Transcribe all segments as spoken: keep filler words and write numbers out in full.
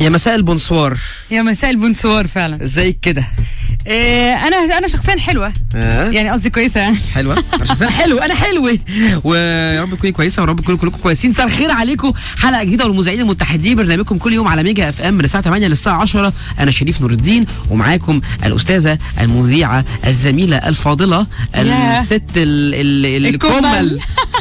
يا مساء البونسوار. يا مساء البونسوار فعلا. ازيك كده؟ إيه انا انا شخصيا حلوه آه. يعني قصدي كويسه يعني حلوه. انا شخصيا حلوه، انا حلوه، ويا رب تكوني كويسه ورب تكونوا كلكم كويسين. مساء الخير عليكم، حلقه جديده والمذيعين المتحدين، برنامجكم كل يوم على ميجا اف ام من الساعه ثمانية للساعه عشرة. انا شريف نور الدين، ومعاكم الاستاذه المذيعه الزميله الفاضله الست الكمل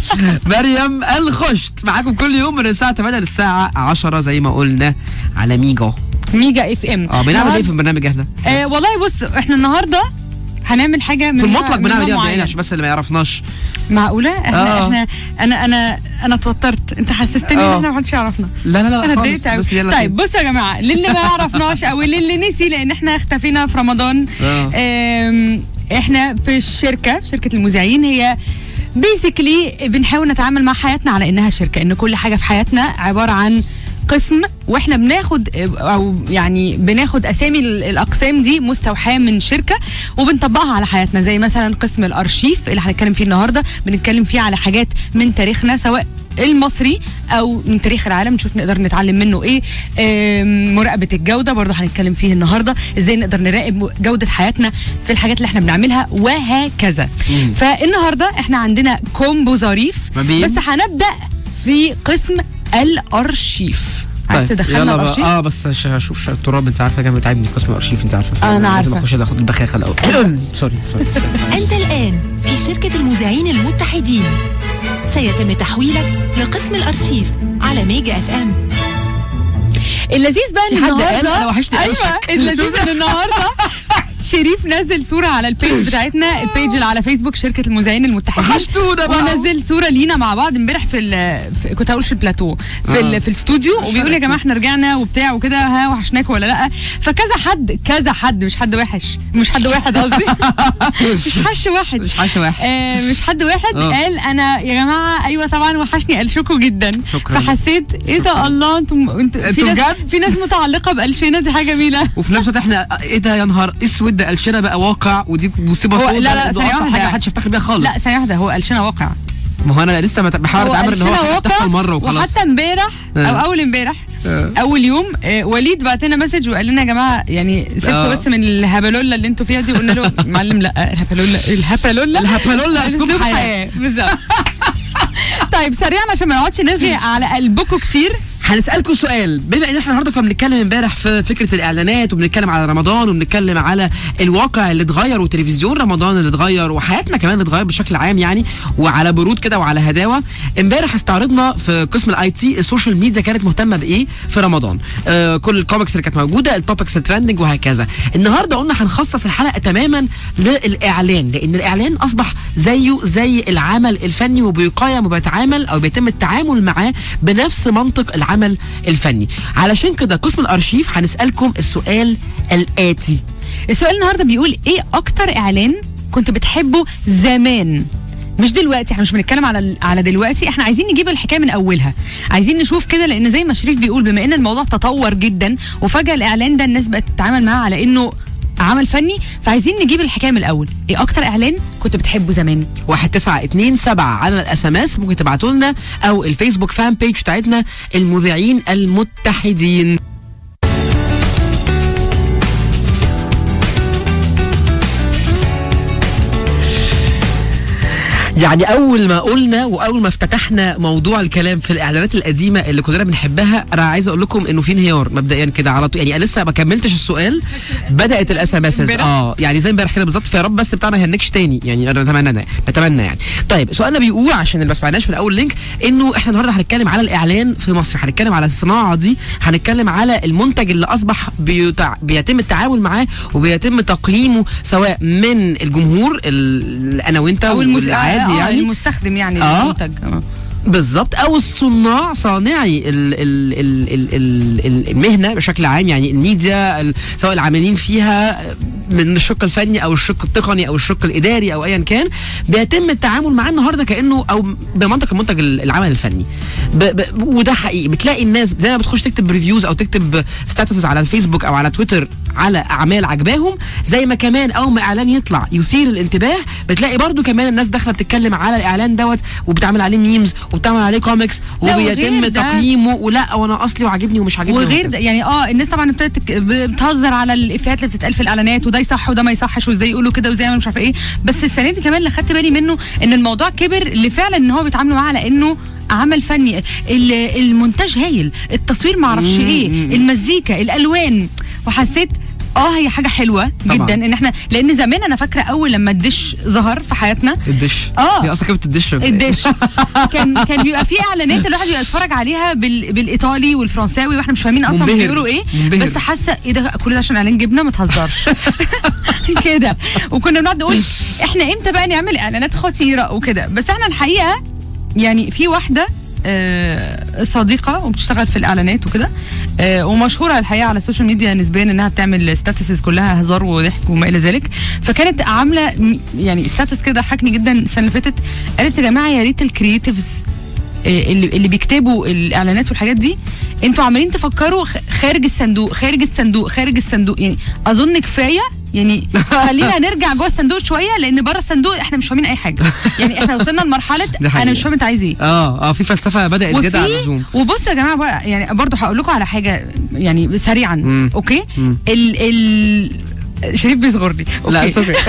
مريم الخشت، معاكم كل يوم من الساعه ثمانية للساعه عشرة زي ما قلنا على ميجا ميجا اف ام. اه بنعمل ايه في البرنامج احنا؟ آه والله بص، احنا النهارده هنعمل حاجه من في المطلق بنعمل ايه يعني عشان بس اللي ما يعرفناش. معقوله احنا آه. احنا انا انا انا اتوترت، انت حسستني ان احنا ما حدش يعرفنا. لا لا لا انا خالص، بس يلا. طيب بصوا يا جماعه، للي ما يعرفناش او للي نسي، لان احنا اختفينا في رمضان. آه. احنا في الشركه شركه المذيعين، هي بيسكلي بنحاول نتعامل مع حياتنا على انها شركه، ان كل حاجه في حياتنا عباره عن قسم، واحنا بناخد او يعني بناخد اسامي الاقسام دي مستوحاه من شركه وبنطبقها على حياتنا. زي مثلا قسم الارشيف اللي هنتكلم فيه النهارده، بنتكلم فيه على حاجات من تاريخنا سواء المصري او من تاريخ العالم، نشوف نقدر نتعلم منه ايه. مراقبه الجوده برضه هنتكلم فيه النهارده، ازاي نقدر نراقب جوده حياتنا في الحاجات اللي احنا بنعملها وهكذا. مم. فالنهارده احنا عندنا كومبو ظريف، بس هنبدا في قسم الارشيف. طيب عايز تدخلنا الارشيف؟ اه بس هشوف التراب، انت عارفه كام بتعبني قسم الارشيف، انت عارفه. انا عارفه. لازم اخش اخد البخاخه الاول. سوري سوري انت الان في شركه المذيعين المتحدين، سيتم تحويلك لقسم الارشيف على ميجا اف ام. اللذيذ بقى ان النهارده انا وحشني ايوه اللذيذ ان النهارده شريف نزل صوره على البيج بتاعتنا، البيج اللي على فيسبوك شركه المذيعين المتحدين، وحشتونا بقى، ونزل صوره لينا مع بعض امبارح في, في كنت هقول في البلاتو في, آه. في الاستوديو، وبيقول يا جماعه احنا رجعنا وبتاع وكده، ها وحشناكم ولا لا؟ فكذا حد كذا حد مش حد وحش مش حد واحد قصدي مش حش واحد مش حش واحد آه مش حد واحد أوه. قال انا يا جماعه ايوه طبعا وحشني قلشكم جدا. شكرا. فحسيت ايه ده، الله انتم انتم في ناس في ناس متعلقه بقلشنا، دي حاجه جميله. وفي نفس الوقت احنا ايه ده يا نهار اسود، ده قلشنا بقى واقع، ودي مصيبه سوداء. لا لا ثانيه واحده، حاجه محدش يفتخر بيها خالص. لا ثانيه واحده، هو قلشنا واقع. ما هو انا لسه بحاول اتعامل ان هو حاجه بتحصل مره وخلاص. وحتى امبارح آه. او اول امبارح آه. اول يوم آه وليد بعت لنا مسج وقال لنا يا جماعه يعني سيبكم آه. بس من الهبلوله اللي انتوا فيها دي. قلنا له معلم لا، الهبلوله الهبلوله الهبلوله اسلوب حياه بالظبط. طيب سريعا عشان ما نقعدش نلغي على قلبكم كتير، هنسألكم سؤال. بما ان احنا النهارده كنا بنتكلم امبارح في فكره الاعلانات، وبنتكلم على رمضان، وبنتكلم على الواقع اللي اتغير، وتلفزيون رمضان اللي اتغير، وحياتنا كمان اللي اتغير بشكل عام يعني، وعلى برود كده وعلى هداوه. امبارح استعرضنا في قسم الاي تي السوشيال ميديا كانت مهتمه بايه في رمضان، آه كل الكوميكس اللي كانت موجوده، التوبكس الترندنج وهكذا. النهارده قلنا هنخصص الحلقه تماما للاعلان، لان الاعلان اصبح زيه زي العمل الفني، وبيقيم وبيتعامل او بيتم التعامل معاه بنفس منطق العمل العمل الفني. علشان كده قسم الارشيف هنسألكم السؤال الآتي. السؤال النهارده بيقول ايه اكتر اعلان كنت بتحبه زمان، مش دلوقتي. احنا مش بنتكلم على على دلوقتي، احنا عايزين نجيب الحكايه من اولها، عايزين نشوف كده، لان زي ما شريف بيقول بما ان الموضوع تطور جدا وفجاه الاعلان ده الناس بقت تتعامل معاه على انه عمل فني، فعايزين نجيب الحكايه من الاول. ايه اكتر اعلان كنت بتحبه زمان؟ واحد تسعة اتنين سبعة على الاس ام اس ممكن تبعتوا لنا، او الفيسبوك فان بيج بتاعتنا المذيعين المتحدين. يعني اول ما قلنا واول ما افتتحنا موضوع الكلام في الاعلانات القديمه اللي كلنا بنحبها، انا عايز اقول لكم انه في انهيار مبدئيا كده على طول. يعني انا لسه ما كملتش السؤال بدات الاس ام اس اه يعني زي امبارح كده بالظبط. فيا رب بس بتاعنا ما يهنكش تاني يعني، انا نتمنى نتمنى يعني. طيب سؤالنا بيقول، عشان اللي ما سمعناش في الاول لينك، انه احنا النهارده هنتكلم على الاعلان في مصر، هنتكلم على الصناعه دي، هنتكلم على المنتج اللي اصبح بيتع... بيتم التعامل معاه وبيتم تقييمه سواء من الجمهور انا وانت او العادي آه يعني المستخدم يعني آه المنتج آه. بالظبط، او الصناع صانعي ال ال ال ال ال المهنه بشكل عام، يعني الميديا سواء العاملين فيها من الشق الفني او الشق التقني او الشق الاداري او ايا كان، بيتم التعامل معاه النهارده كانه او بمنطق المنتج العمل الفني. ب ب وده حقيقي، بتلاقي الناس زي ما بتخش تكتب ريفيوز او تكتب ستاتسز على الفيسبوك او على تويتر على اعمال عجباهم، زي ما كمان اول ما اعلان يطلع يثير الانتباه، بتلاقي برضو كمان الناس داخله بتتكلم على الاعلان دوت وبتعمل عليه ميمز وبتعمل عليه كوميكس وبيتم تقييمه ولا وانا اصلي وعاجبني ومش عاجبني وغير ده يعني اه الناس طبعا ابتدت بتهزر على الافيهات اللي بتتقال في الاعلانات وده يصح وده ما يصحش وازاي يقولوا كده وازاي مش عارفه ايه. بس السنه دي كمان اللي خدت بالي منه ان الموضوع كبر لفعلا ان هو بيتعاملوا معاه على انه عمل فني. المونتاج هايل، التصوير معرفش ايه، المزيكا، الالوان، وحسيت اه هي حاجه حلوه طبعا. جدا ان احنا لان زمان انا فاكره اول لما الدش ظهر في حياتنا الدش اه هي اصلا كانت الدش الدش كان كان بيبقى في اعلانات الواحد بيبقى يتفرج عليها بال... بالايطالي والفرنساوي واحنا مش فاهمين اصلا بيقولوا ايه منبهر. بس حاسه ايه ده كل ده عشان اعلان جبنه ما تهزرش كده. وكنا بنقعد نقول احنا امتى بقى نعمل اعلانات خطيره وكده. بس احنا الحقيقه يعني في واحده آه صديقه وبتشتغل في الاعلانات وكده آه ومشهوره الحقيقه على السوشيال ميديا نسبيا انها بتعمل ستاتسز كلها هزار وضحك وما الى ذلك. فكانت عامله يعني ستاتس كده ضحكني جدا السنه اللي فاتت. قالت يا جماعه يا ريت الكرييتيفز آه اللي, اللي بيكتبوا الاعلانات والحاجات دي انتوا عمالين تفكروا خارج الصندوق خارج الصندوق خارج الصندوق. يعني اظن كفايه يعني خلينا نرجع جوه الصندوق شويه لان بره الصندوق احنا مش فاهمين اي حاجه. يعني احنا وصلنا لمرحله انا مش فاهم انت عايز ايه. اه اه في فلسفه بدات زياده عن اللزوم. وبصوا يا جماعه يعني برضو هقول لكم على حاجه يعني سريعا. مم. اوكي مم. ال ال شريف بيصغر لي. لا اتس اوكي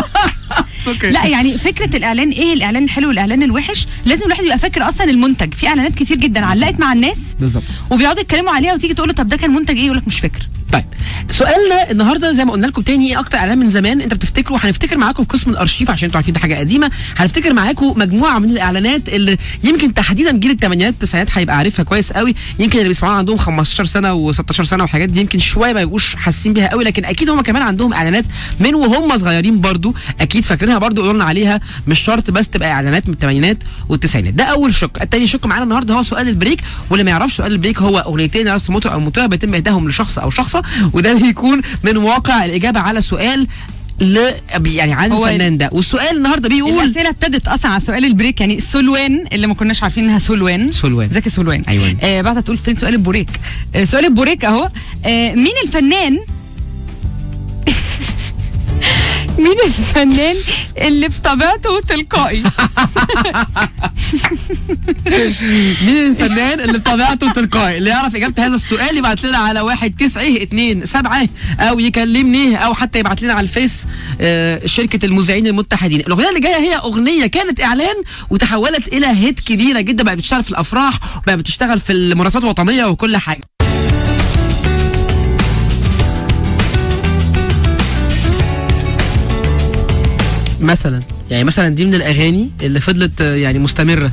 اوكي. لا يعني فكره الاعلان ايه الاعلان الحلو والاعلان الوحش لازم الواحد يبقى فاكر اصلا المنتج. في اعلانات كتير جدا علقت مع الناس بالظبط وبيقعدوا يتكلموا عليها وتيجي تقول له طب ده كان منتج ايه يقول لك مش فاكر. طيب سؤالنا النهارده زي ما قلنا لكم تاني ايه اكتر اعلان من زمان انت بتفتكره. هنفتكر معاكم في قسم الارشيف عشان انتوا عارفين ده حاجه قديمه. هنفتكر معاكم مجموعه من الاعلانات اللي يمكن تحديدا جيل الثمانينات والتسعينات هيبقى عارفها كويس قوي. يمكن اللي بيسمعوها عندهم خمستاشر سنه و16 سنه وحاجات دي يمكن شويه ما يبقوش حاسين بيها قوي لكن اكيد هم كمان عندهم اعلانات من وهم صغيرين برضو اكيد فاكرينها برضو قولوا لنا عليها. مش شرط بس تبقى اعلانات من الثمانينات والتسعينات. ده اول شق. الثاني شق معانا النهارده هو سؤال البريك. واللي ما يعرفش سؤال البريك هو اغنيتين راس مطرب او مطربه بيتم اهدائهم لشخص او شخصه وده بيكون من واقع الاجابه على سؤال ل يعني عن الفنان ده. والسؤال النهارده بيقول الاسئله ابتدت اصلا على سؤال البريك. يعني سلوان اللي ما كناش عارفين انها سلوان سلوان زكي سلوان ايوه آه بعد تقول فين سؤال البريك. آه سؤال البريك اهو. آه مين الفنان مين الفنان اللي بطبيعته تلقائي؟ مين الفنان اللي بطبيعته تلقائي؟ اللي يعرف اجابه هذا السؤال يبعت لنا على واحد تسعة اتنين سبعة او يكلمني او حتى يبعت لنا على الفيس آه شركه المذيعين المتحدين. الاغنيه اللي جايه هي اغنيه كانت اعلان وتحولت الى هيت كبيره جدا بقت بتشتغل في الافراح وبقت بتشتغل في المناسبات الوطنيه وكل حاجه. مثلا يعني مثلا دي من الاغاني اللي فضلت يعني مستمره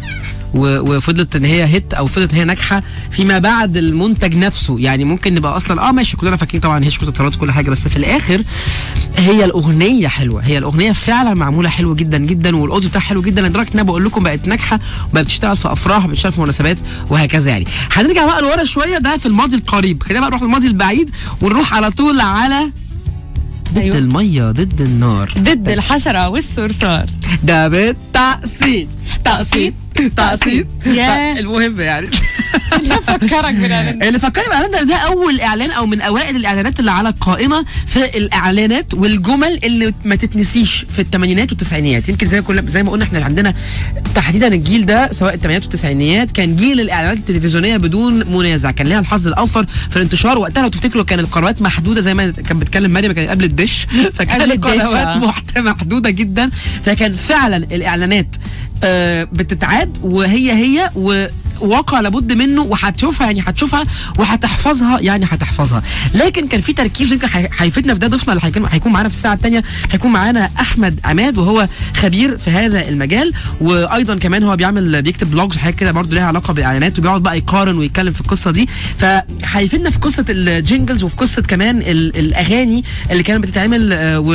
وفضلت ان هي هيت او فضلت ان هي ناجحه فيما بعد المنتج نفسه. يعني ممكن نبقى اصلا اه ماشي كلنا فاكرين طبعا هي شركه اتصالات وكل حاجه بس في الاخر هي الاغنيه حلوه. هي الاغنيه فعلا معموله حلوه جدا جدا والاوديو بتاعها حلو جدا لدرجه ان انا بقول لكم بقت ناجحه وبقت بتشتغل في افراح وبتشتغل في مناسبات وهكذا. يعني هنرجع بقى لورا شويه ده في الماضي القريب. خلينا بقى نروح للماضي البعيد ونروح على طول على ضد أيوة. الميه ضد النار ضد الحشره والصرصار ده بالتقسيط تقسيط تقسيط المهم يعني اللي فكرك بالاعلان اللي فكرني بالاعلان ده ده اول اعلان او من اوائل الاعلانات اللي على القائمه في الاعلانات والجمل اللي ما تتنسيش في الثمانينات والتسعينيات. يمكن زي كل زي ما قلنا احنا عندنا تحديدا الجيل ده سواء الثمانينات والتسعينيات كان جيل الاعلانات التلفزيونيه بدون منازع. كان ليها الحظ الاوفر في الانتشار وقتها لو تفتكروا كان القنوات محدوده زي ما كانت بتتكلم مريم كان قبل الدش فكان القنوات محدوده جدا. فكان فعلا الاعلانات آه بتتعاد وهي هي وواقع لابد منه وهتشوفها يعني هتشوفها وهتحفظها يعني هتحفظها. لكن كان في تركيز يمكن هيفيدنا في ده ضيفنا اللي هيكون معانا في الساعه الثانيه هيكون معانا احمد عماد وهو خبير في هذا المجال وايضا كمان هو بيعمل بيكتب بلوجز وحاجات كده برضه ليها علاقه بالاعلانات وبيقعد بقى يقارن ويتكلم في القصه دي. فهيفيدنا في قصه الجينجلز وفي قصه كمان الاغاني اللي كانت بتتعمل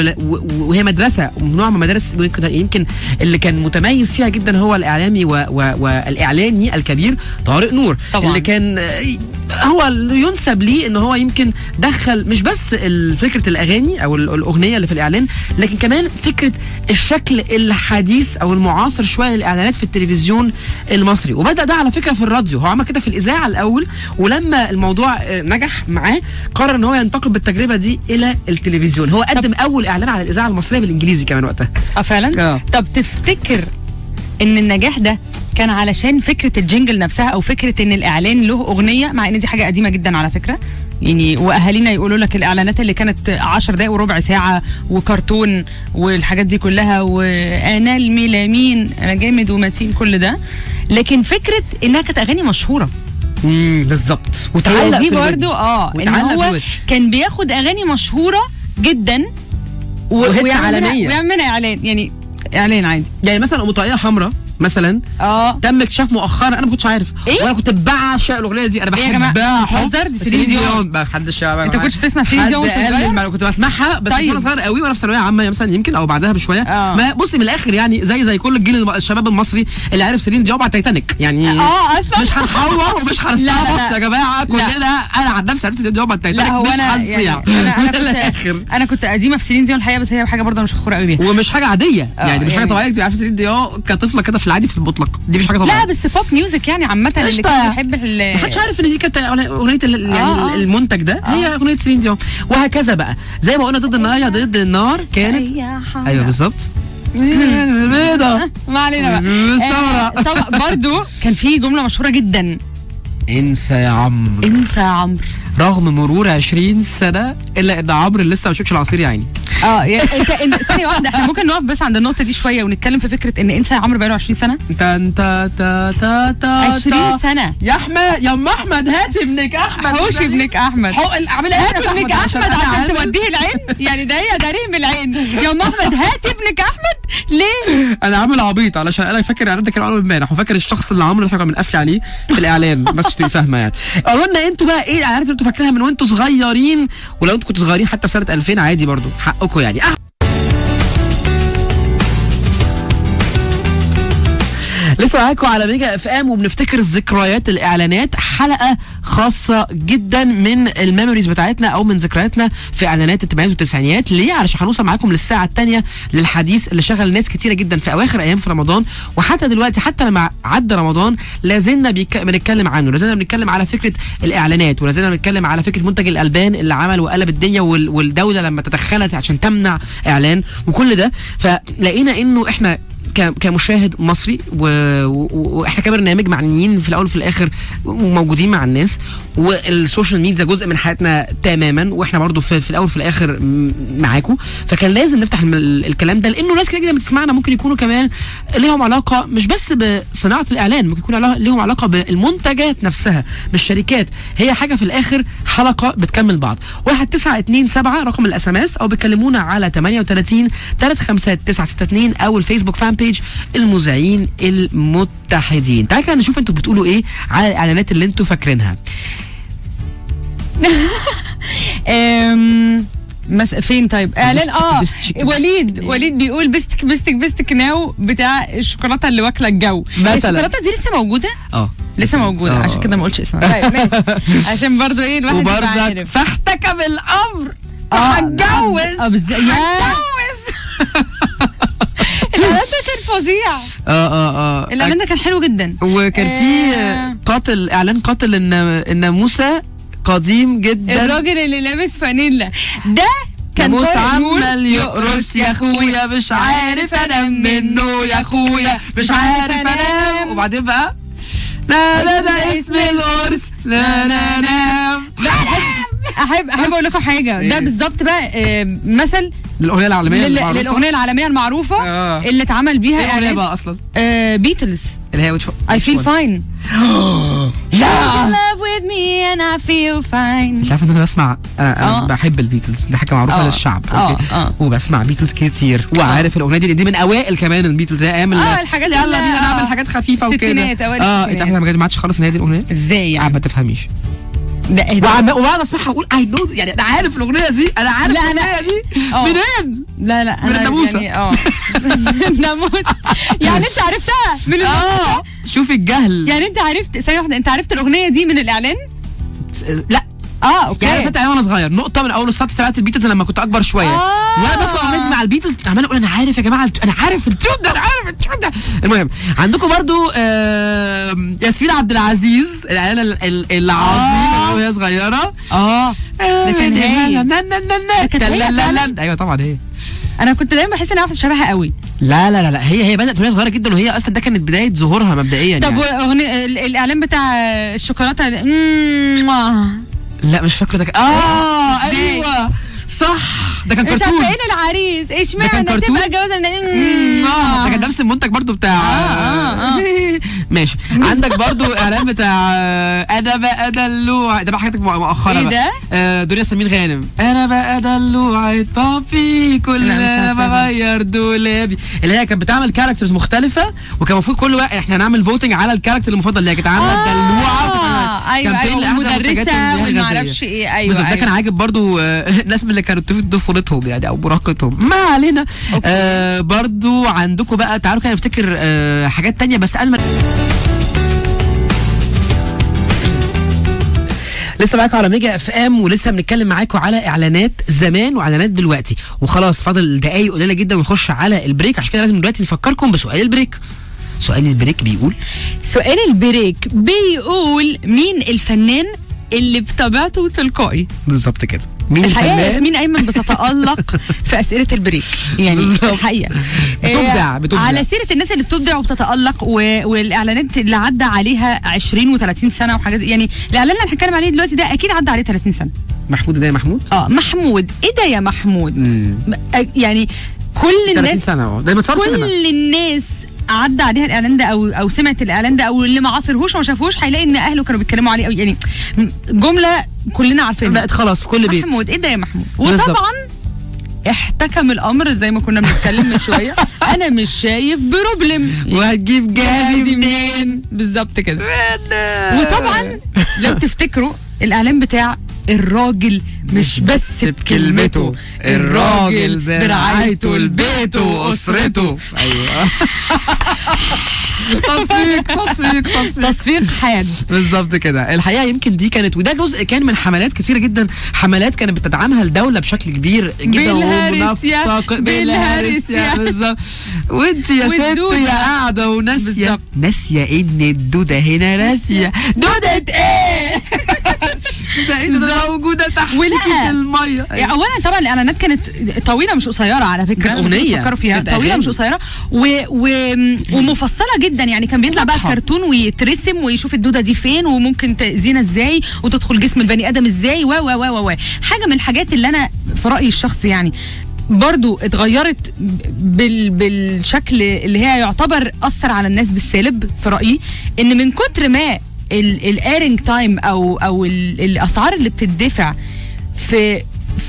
وهي مدرسه نوع من مدارس يمكن اللي كان متميز فيها جدا هو الاعلامي والاعلاني الكبير طارق نور طبعا. اللي كان هو ينسب ليه ان هو يمكن دخل مش بس فكره الاغاني او الاغنيه اللي في الاعلان لكن كمان فكره الشكل الحديث او المعاصر شويه للاعلانات في التلفزيون المصري. وبدا ده على فكره في الراديو. هو عمل كده في الاذاعه الاول ولما الموضوع نجح معاه قرر ان هو ينتقل بالتجربه دي الى التلفزيون. هو قدم اول اعلان على الاذاعه المصريه بالانجليزي كمان وقتها. اه فعلا. اه طب تفتكر ان النجاح ده كان علشان فكره الجنجل نفسها او فكره ان الاعلان له اغنيه، مع ان دي حاجه قديمه جدا على فكره يعني. واهالينا يقولوا لك الاعلانات اللي كانت عشر دقائق وربع ساعه وكرتون والحاجات دي كلها وانا الميلامين انا جامد ومتين كل ده، لكن فكره انها كانت اغاني مشهوره. امم بالظبط. وتعلق دي في برضو اه ان هو كان بياخد اغاني مشهوره جدا وهيتس عالميه ويعمل منها اعلان، يعني اعلان عادي. يعني مثلا ام طاقيه حمراء مثلا اه تم اكتشاف مؤخرا، انا ما كنتش عارف إيه؟ وانا كنت بعشق الاغنيه دي، انا بحبها بتهزر. دي سيلين ديون. ما حدش انت كنتش تسمع سيلين ديون وانت صغير؟ كنت بسمعها بس طيب. وانا صغير قوي وانا في ثانويه عامه مثلا يمكن او بعدها بشويه. آه. ما بصي من الاخر يعني زي زي كل الجيل الشباب المصري اللي عارف سيلين ديون على تايتانيك يعني. اه اصلا مش هنحور ومش هنستعبط يا جماعه كلنا. انا عن نفسي عرفت سيلين ديون على تايتانيك مش هنصيع. يعني انا كنت انا كنت قديمه في سيلين ديون الحقيقه، بس هي حاجه برضه مش فخوره قوي بيها ومش حاجه عاديه يعني. مش حاجه طبيعيه تبقى عارفه سيلين ديون كطفله كده في العادي في المطلق، دي مش حاجه طبيعيه. لا بس بوب ميوزك يعني عامه اللي كان بيحب ما حدش عارف ان دي كانت اغنيه يعني آه. المنتج ده آه. هي اغنيه سيلين ديون. وهكذا بقى زي ما قلنا ضد النار ضد النار كانت ايوه بالظبط بيضه. ما علينا بقى. بالثوره. طبعا برضو كان في جمله مشهوره جدا، انسى يا عمرو انسى يا عمرو. رغم مرور عشرين سنه الا ان عمرو لسه ما شفتش العصير يا عيني. اه انت انت ثانيه واحده، احنا ممكن نقف بس عند النقطه دي شويه ونتكلم في فكره ان انسى يا عمرو بقاله عشرين سنه. انت انت تا تا تا عشرين سنه يا احمد يا ام احمد هاتي ابنك احمد حوش ابنك احمد اعملها هات ابنك احمد عشان توديه العين يعني ده هي ده من العين. يا ام احمد هات ابنك احمد ليه؟ انا عامل عبيط علشان انا فاكر الاعلان ده كان اول امبارح وفاكر الشخص اللي عمرو اللي احنا كنا بنقفي عليه في الاعلان بس تبقي فاهمه يعني. قولوا لنا انتوا بقى ايه الاعلانات اللي انتوا فاكرينها من وانتوا صغيرين، ولو انتوا كنتوا صغيرين حتى في سنه ألفين عادي برضو حقكم يعني. أه. لسه معاكم على ميجا اف ام وبنفتكر ذكريات الاعلانات، حلقه خاصه جدا من الميموريز بتاعتنا او من ذكرياتنا في اعلانات الثمانينات والتسعينات. ليه؟ علشان هنوصل معاكم للساعه الثانيه للحديث اللي شغل ناس كتيره جدا في اواخر ايام في رمضان، وحتى دلوقتي حتى لما عدى رمضان لازلنا بيك... بنتكلم عنه، لازلنا بنتكلم على فكره الاعلانات، ولازلنا بنتكلم على فكره منتج الالبان اللي عمل وقلب الدنيا وال... والدوله لما تدخلت عشان تمنع اعلان وكل ده. فلقينا انه احنا كمشاهد مصري واحنا كبرنامج معنيين في الاول وفي الاخر وموجودين مع الناس، والسوشيال ميديا جزء من حياتنا تماما، واحنا برضو في, في الاول وفي الاخر معاكم. فكان لازم نفتح الكلام ده لانه ناس كتير جدا بتسمعنا ممكن يكونوا كمان ليهم علاقه مش بس بصناعه الاعلان، ممكن يكون ليهم علاقه بالمنتجات نفسها بالشركات. هي حاجه في الاخر حلقه بتكمل بعض. واحد تسعة اتنين سبعة رقم الاس ام اس، او بتكلمونا على تمانية وتلاتين تلاتة خمسة تسعة ستة اتنين او الفيسبوك فان بيج المذيعين المتحدين. تعالوا كده نشوف انتوا بتقولوا ايه على الاعلانات اللي انتوا فاكرينها. امم مس... فين طيب اعلان اه وليد وليد بيقول بستك بستك بستك ناو بتاع الشوكولاته اللي واكله الجو مثلا. الشوكولاته دي لسه موجوده؟ اه لسه موجوده أوه. عشان كده ما قلتش اسمها. طيب ماشي عشان برضو ايه الواحد يبقى عارف. فاحتكم الامر هتجوز اه بالظبط هتجوز. الاعلان ده كان فظيع. اه اه اه الاعلان ده كان حلو جدا. وكان في قاتل اعلان قاتل ان الناموسه قديم جدا. الراجل اللي لابس فانيلا ده كان ناموس عمال يقرص يا اخويا مش عارف انام منه يا اخويا مش عارف انام. وبعدين بقى لا لا ده اسم القرص لا لا نام. احب احب اقول لكم حاجه. ده بالظبط بقى مثل للاغنيه العالميه المعروفه للاغنيه العالميه المعروفه آه. اللي اتعمل بيها ايه الاغنيه بقى اصلا؟ آه بيتلز اللي هي I feel fine. لا love with me and I feel fine. انت عارف ان انا بسمع انا, أنا بحب البيتلز، دي حاجه معروفه للشعب اوكي آه. وبسمع بيتلز كتير وعارف الاغنيه دي دي من اوائل كمان البيتلز زي ايام اه الحاجات يلا بينا نعمل حاجات خفيفه وكده. اه انت عارف ما عادش خالص ان هي دي الاغنيه ازاي يعني ما تفهميش ده ايه وبقعد اسمعها اقول اي نو يعني انا عارف الاغنيه دي انا عارف الاغنيه دي منين؟ لا لا من الناموسه يعني اه الناموسه يعني انت عرفتها من اه شوف الجهل يعني انت عرفت ثانيه واحده انت عرفت الاغنيه دي من الاعلان؟ لا اه اوكي يعني عرفت انا وانا صغير نقطه من اول السطر سمعت البيتلز لما كنت اكبر شويه آه. وانا بسمع الاغنيه دي مع البيتلز عمال اقول انا عارف يا جماعه انا عارف التون ده انا عارف التون ده. المهم عندكم برضو آه ياسمين عبد العزيز الاعلان العظيم وهي صغيره اه ده كان هي ايوه طبعا هي انا كنت دايما بحس انها واحده شبهها قوي. لا لا لا لا هي هي بدات وهي صغيره جدا، وهي اصلا ده كانت بدايه ظهورها مبدئيا. طب يعني. واغنيه الاعلان بتاع الشوكولاته امم لا مش فاكره ده ك... اه إزاي؟ ايوه صح ده كان مش كرتون. عارفه ايه العريس ايش ده كان معنى كرتون؟ تبقى جوازه امم اه ده كان نفس المنتج برضو بتاع آه، آه، آه. ماشي. عندك برضو اعلان بتاع آه، انا بقى دلوع، ده بقى حاجتك مؤخره إيه بقى. ده؟ آه، دنيا سمير غانم، انا بقى دلوعة بابي كل لا، مش ما عارفة. بغير دولابي، اللي هي كانت بتعمل كاركترز مختلفه، وكان المفروض كل واحد احنا نعمل فوتنج على الكاركتر المفضل اللي هي كانت عامله آه، دلوعه. ايوه كامبين ايوه لأحدى منتجات المدرسه المياه والما الغازية. اعرفش ايه. ايوه بالظبط. ده أيوة. كان عاجب برضو آه، الناس من اللي كانت في طفولتهم يعني او مراهقتهم، ما علينا. آه برضو عندكم بقى تعالوا كده نفتكر آه حاجات تانية، بس قبل ما لسه معاكم على ميجا اف ام، ولسه بنتكلم معاكم على اعلانات زمان واعلانات دلوقتي، وخلاص فاضل دقايق قليله جدا ونخش على البريك، عشان كده لازم دلوقتي نفكركم بسؤال البريك. سؤال البريك بيقول سؤال البريك بيقول مين الفنان اللي بطبيعته تلقائي؟ بالظبط كده. مين الحقيقه الفنان؟ ياسمين ايمن بتتالق في اسئله البريك يعني بالظبط. الحقيقه بتبدع آه، بتبدع. على سيره الناس اللي بتبدع وبتتالق و... والاعلانات اللي عدى عليها عشرين وثلاثين سنه وحاجات، يعني الاعلان اللي هنتكلم عليه دلوقتي ده اكيد عدى عليه ثلاثين سنه. محمود ده يا محمود؟ اه محمود، ايه ده يا محمود؟ امم يعني كل ثلاثين الناس سنه اه ده متصور سينما. كل الناس عدى عليها الاعلان ده او او سمعت الاعلان ده، او اللي ما عاصرهوش وما شافوش هيلاقي ان اهله كانوا بيتكلموا عليه، او يعني جمله كلنا عارفينها. بقت خلاص في كل بيت. محمود، ايه ده يا محمود؟ بالظبط. وطبعا احتكم الامر زي ما كنا بنتكلم من شويه، انا مش شايف بروبلم وهتجيب جاهزي منين؟ بالظبط كده. وطبعا لو تفتكروا الاعلان بتاع الراجل مش بس بكلمته، الراجل برعايته لبيته واسرته. ايوه تصفيق تصفيق تصفيق تصفيق حاد. بالظبط كده. الحقيقه يمكن دي كانت، وده جزء كان من حملات كتيره جدا، حملات كانت بتدعمها الدوله بشكل كبير جدا. بالهارسيا، ومنفق- بالهارسيا. بالظبط. وانت يا ست والدودة. يا قاعده وناسيه بالظبط. ناسيه ان الدوده هنا ناسيه دوده ايه؟ ده ايه ده موجوده تحت ولا. في الميه. يعني اولا طبعا الاعلانات كانت طويله مش قصيره على فكره، كانت أغنية. فكروا فيها كانت طويله أغاني. مش قصيره و... و... ومفصله جدا، يعني كان بيطلع بقى واضحة. كرتون ويترسم ويشوف الدوده دي فين وممكن تاذينا ازاي وتدخل جسم البني ادم ازاي و و و و حاجه من الحاجات اللي انا في رايي الشخصي يعني برضو اتغيرت بال... بالشكل اللي هي يعتبر اثر على الناس بالسالب في رايي، ان من كتر ما الايرنج تايم او او ال... الاسعار اللي بتدفع في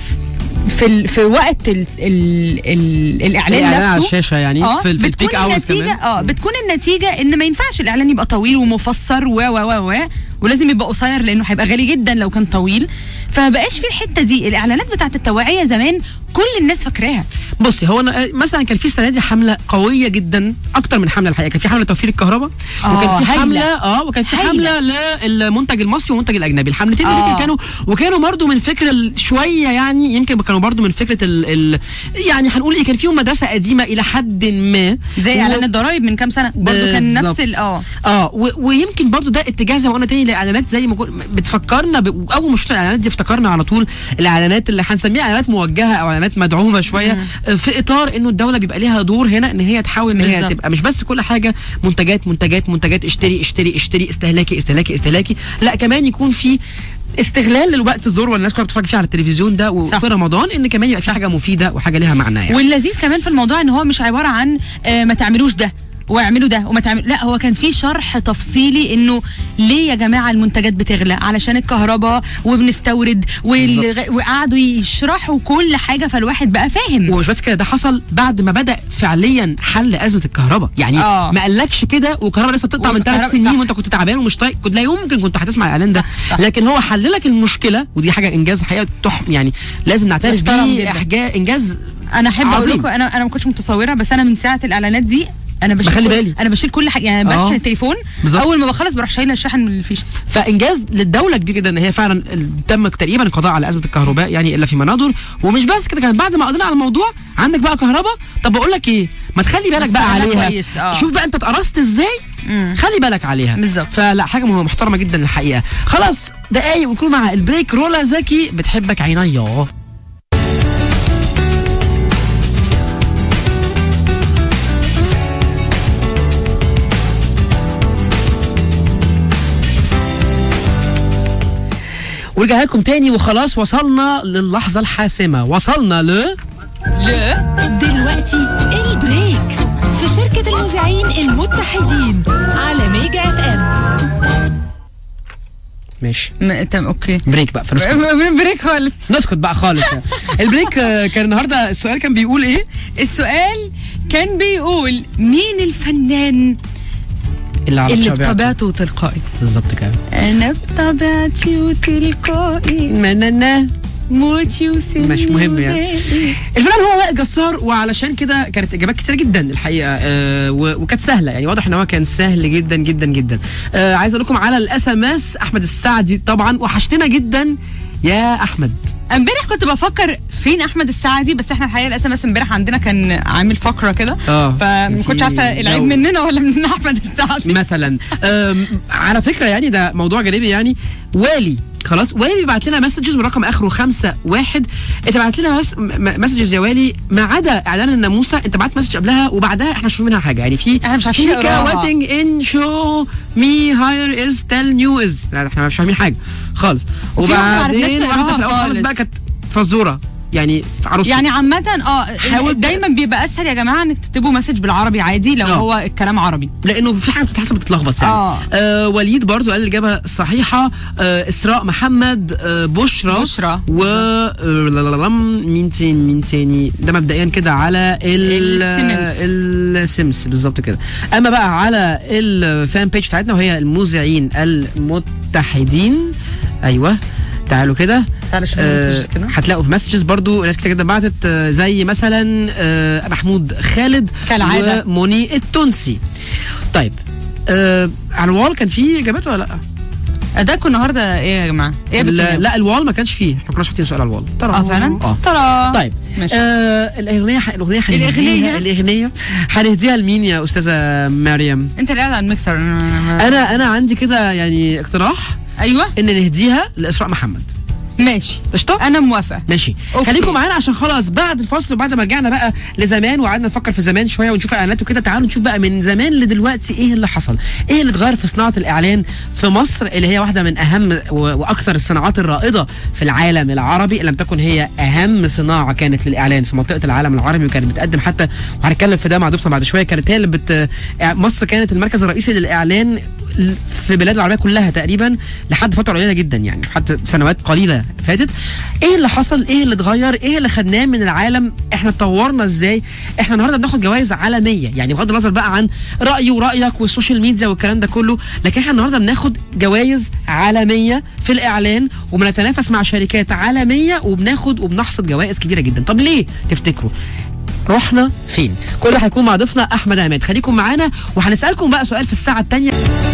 في ال... في وقت ال... ال... ال... الاعلان الاعلان على نفسه الشاشه يعني اه في, في بتكون البيك اورز النتيجه كمان. اه بتكون النتيجه ان ما ينفعش الاعلان يبقى طويل ومفسر و و و و ولازم يبقى قصير لانه هيبقى غالي جدا لو كان طويل، فما بقاش في الحته دي. الاعلانات بتاعت التوعيه زمان كل الناس فاكراها. بصي هو أنا مثلا كان في السنه دي حمله قويه جدا، اكتر من حمله الحقيقه. كان في حمله توفير الكهرباء، آه، وكان في هايلة. حمله اه وكان في هايلة. حمله للمنتج المصري والمنتج الاجنبي. الحملتين دول آه. كانوا وكانوا برضو من فكره ال- شويه يعني يمكن كانوا برضو من فكره ال ال يعني هنقول ايه، كان فيهم مدرسه قديمه الى حد ما، زي و- اعلان الضرايب من كام سنه برضه كان نفس بالظبط. ال- اه اه و- ويمكن برضو ده اتجاه زي ما قلنا تاني لاعلانات زي ما كل- بتفكرنا ب- اول ما شفنا الاعلانات دي افتكرنا على طول الاعلانات اللي هنسميها اعلانات موجهه او اعلانات مدعومه شويه، آه، في اطار انه الدوله بيبقى ليها دور هنا ان هي تحاول ان هي بالظبط. تبقى مش بس كل حاجه منتجات منتجات منتجات اشتري اشتري اشتري استهلاكي استهلاكي استهلاكي، لا كمان يكون في استغلال للوقت الذروه اللي الناس كلها بتتفرج فيه على التلفزيون ده، وفي صح. رمضان ان كمان يبقى في حاجه مفيده وحاجه ليها معنى يعني. واللذيذ كمان في الموضوع ان هو مش عباره عن آه ما تعملوش ده واعملوا ده وما تعملوا، لا هو كان في شرح تفصيلي انه ليه يا جماعه المنتجات بتغلى، علشان الكهرباء وبنستورد والغ... وقعدوا يشرحوا كل حاجه، فالواحد بقى فاهم. ومش بس كده، ده حصل بعد ما بدا فعليا حل ازمه الكهرباء، يعني آه. ما قالكش كده والكهرباء لسه بتقطع من ثلاث والكهرباء- سنين صح. وانت كنت تعبان ومش طايق، كنت لا يمكن كنت هتسمع الاعلان ده، صح، صح. لكن هو حل لك المشكله، ودي حاجه انجاز حقيقه تح يعني لازم نعترف محترم بيه، جدا. إحجا- انجاز انا احب اقول عظيم. لكم انا انا ما كنتش متصوره، بس انا من ساعه الاعلانات دي انا بشيل بخلي كل- بالي. انا بشيل كل حاجه، يعني بشحن آه. التليفون بالظبط. اول ما بخلص بروح شايله الشحن من الفيشه. فانجاز للدوله كبير جدا ان هي فعلا تم تقريبا القضاء على ازمه الكهرباء يعني الا في مناظر. ومش بس كده، كان بعد ما قضينا على الموضوع عندك بقى كهرباء، طب بقول لك ايه، ما تخلي بالك بقى بالك عليها، كويس، آه. شوف بقى انت اتقرصت ازاي، مم. خلي بالك عليها. بالظبط. فلا حاجه محترمه جدا الحقيقه. خلاص دقايق ونكون مع البريك. رولا زكي بتحبك عينيا. ورجعنا لكم تاني وخلاص وصلنا للحظه الحاسمه، وصلنا ل لا دلوقتي البريك في شركة المذيعين المتحدين على ميجا اف ام. ماشي م- تم اوكي بريك بقى، فنسكت بريك خالص. نسكت بقى خالص يعني. البريك آه، كان النهارده السؤال كان بيقول ايه؟ السؤال كان بيقول مين الفنان اللي على اللي طبيعته. بطبيعته تلقائي؟ بالظبط كده. انا بطبيعتي وتلقائي مننا موتي وسني مش مهم يعني. ودائي. الفنان هو وائل جسار، وعلشان كده كانت اجابات كتيره جدا الحقيقه، آه و- وكانت سهله يعني، واضح ان هو كان سهل جدا جدا جدا. آه عايز اقول لكم على الاس ام اس احمد السعدي، طبعا وحشتنا جدا يا احمد. امبارح كنت بفكر فين احمد السعدي، بس احنا الحقيقه الاس ام اس امبارح عندنا كان عامل فقره كده، اه فما كنتش عارفه العيب جو. مننا ولا من احمد السعدي. مثلا آم، على فكره يعني ده موضوع جانبي يعني. والي خلاص والي بيبعت لنا مسجز من رقم اخره خمسة واحد. انت بعت لنا مس... مسجز يا والي ما عدا اعلان الناموسه، انت بعت مسج قبلها وبعدها احنا مش فاهمين منها حاجه يعني. في احنا مش عارفين شيكا نقراها. واتنج ان شو مي هاير از تيل نيو از، لا احنا مش فاهمين حاجه خالص. وفي واحدة ما عرفناش وبعدين نقراها واحده في الاول خالص خالص. بقى كانت فزوره يعني عروسه يعني عامة اه حاول- دايما بيبقى اسهل يا جماعه انك تكتبوا مسج بالعربي عادي لو آه. هو الكلام عربي. لانه في حاجه بتتحسب بتتلخبط يعني. آه. آه وليد برضو قال الاجابه الصحيحه. آه اسراء محمد، آه بشرى بشرى. و آه مين تاني مين تاني ده مبدئيا كده على ال السيمنز. السيمس بالظبط كده. اما بقى على الفان بيج بتاعتنا وهي المذيعين المتحدين، ايوه تعالوا كده. تعالى شوف آه، المسجز كده. هتلاقوا في مسجز برضو ناس كتير جدا بعتت، آه، زي مثلا آه، محمود خالد كالعادة. وموني التونسي. طيب آه، على الوال كان في اجابات ولا لا؟ اداكوا النهارده ايه يا جماعه؟ ايه لا, بتقولوا؟ لا الوال ما كانش فيه، احنا كناش حاطين سؤال على الوال. ترى اه فعلا؟ اه ترى طيب ماشي. آه الاغنيه ح- الاغنيه الأغنية؟ هنهديها الاغنيه هنهديها لمين يا استاذه مريم؟ انت اللي قاعد على الميكسر. انا انا عندي كده يعني اقتراح ايوه ان نهديها لاسراء محمد. ماشي قشطه؟ انا موافقه. ماشي. أوكي. خليكم معانا عشان خلاص بعد الفصل وبعد ما رجعنا بقى لزمان وقعدنا نفكر في زمان شويه ونشوف اعلانات وكده، تعالوا نشوف بقى من زمان لدلوقتي ايه اللي حصل، ايه اللي اتغير في صناعه الاعلان في مصر اللي هي واحده من اهم و- واكثر الصناعات الرائده في العالم العربي، ان لم تكن هي اهم صناعه كانت للاعلان في منطقه العالم العربي، وكانت بتقدم حتى، وهنتكلم في ده مع ضيفنا بعد شويه، كانت هي اللي بت مصر كانت المركز الرئيسي للاعلان في البلاد العربيه كلها تقريبا لحد فتره قليله جدا يعني، حتى سنوات قليله فاتت. ايه اللي حصل؟ ايه اللي اتغير؟ ايه اللي خدناه من العالم؟ احنا اتطورنا ازاي؟ احنا النهارده بناخد جوائز عالميه يعني، بغض النظر بقى عن رايي ورايك والسوشيال ميديا والكلام ده كله، لكن احنا النهارده بناخد جوائز عالميه في الاعلان وبنتنافس مع شركات عالميه وبناخد وبنحصد جوائز كبيره جدا. طب ليه تفتكروا؟ رحنا فين؟ كل ده هيكون مع ضيفنا احمد عماد، خليكم معانا وهنسالكم بقى سؤال في الساعه الثانيه.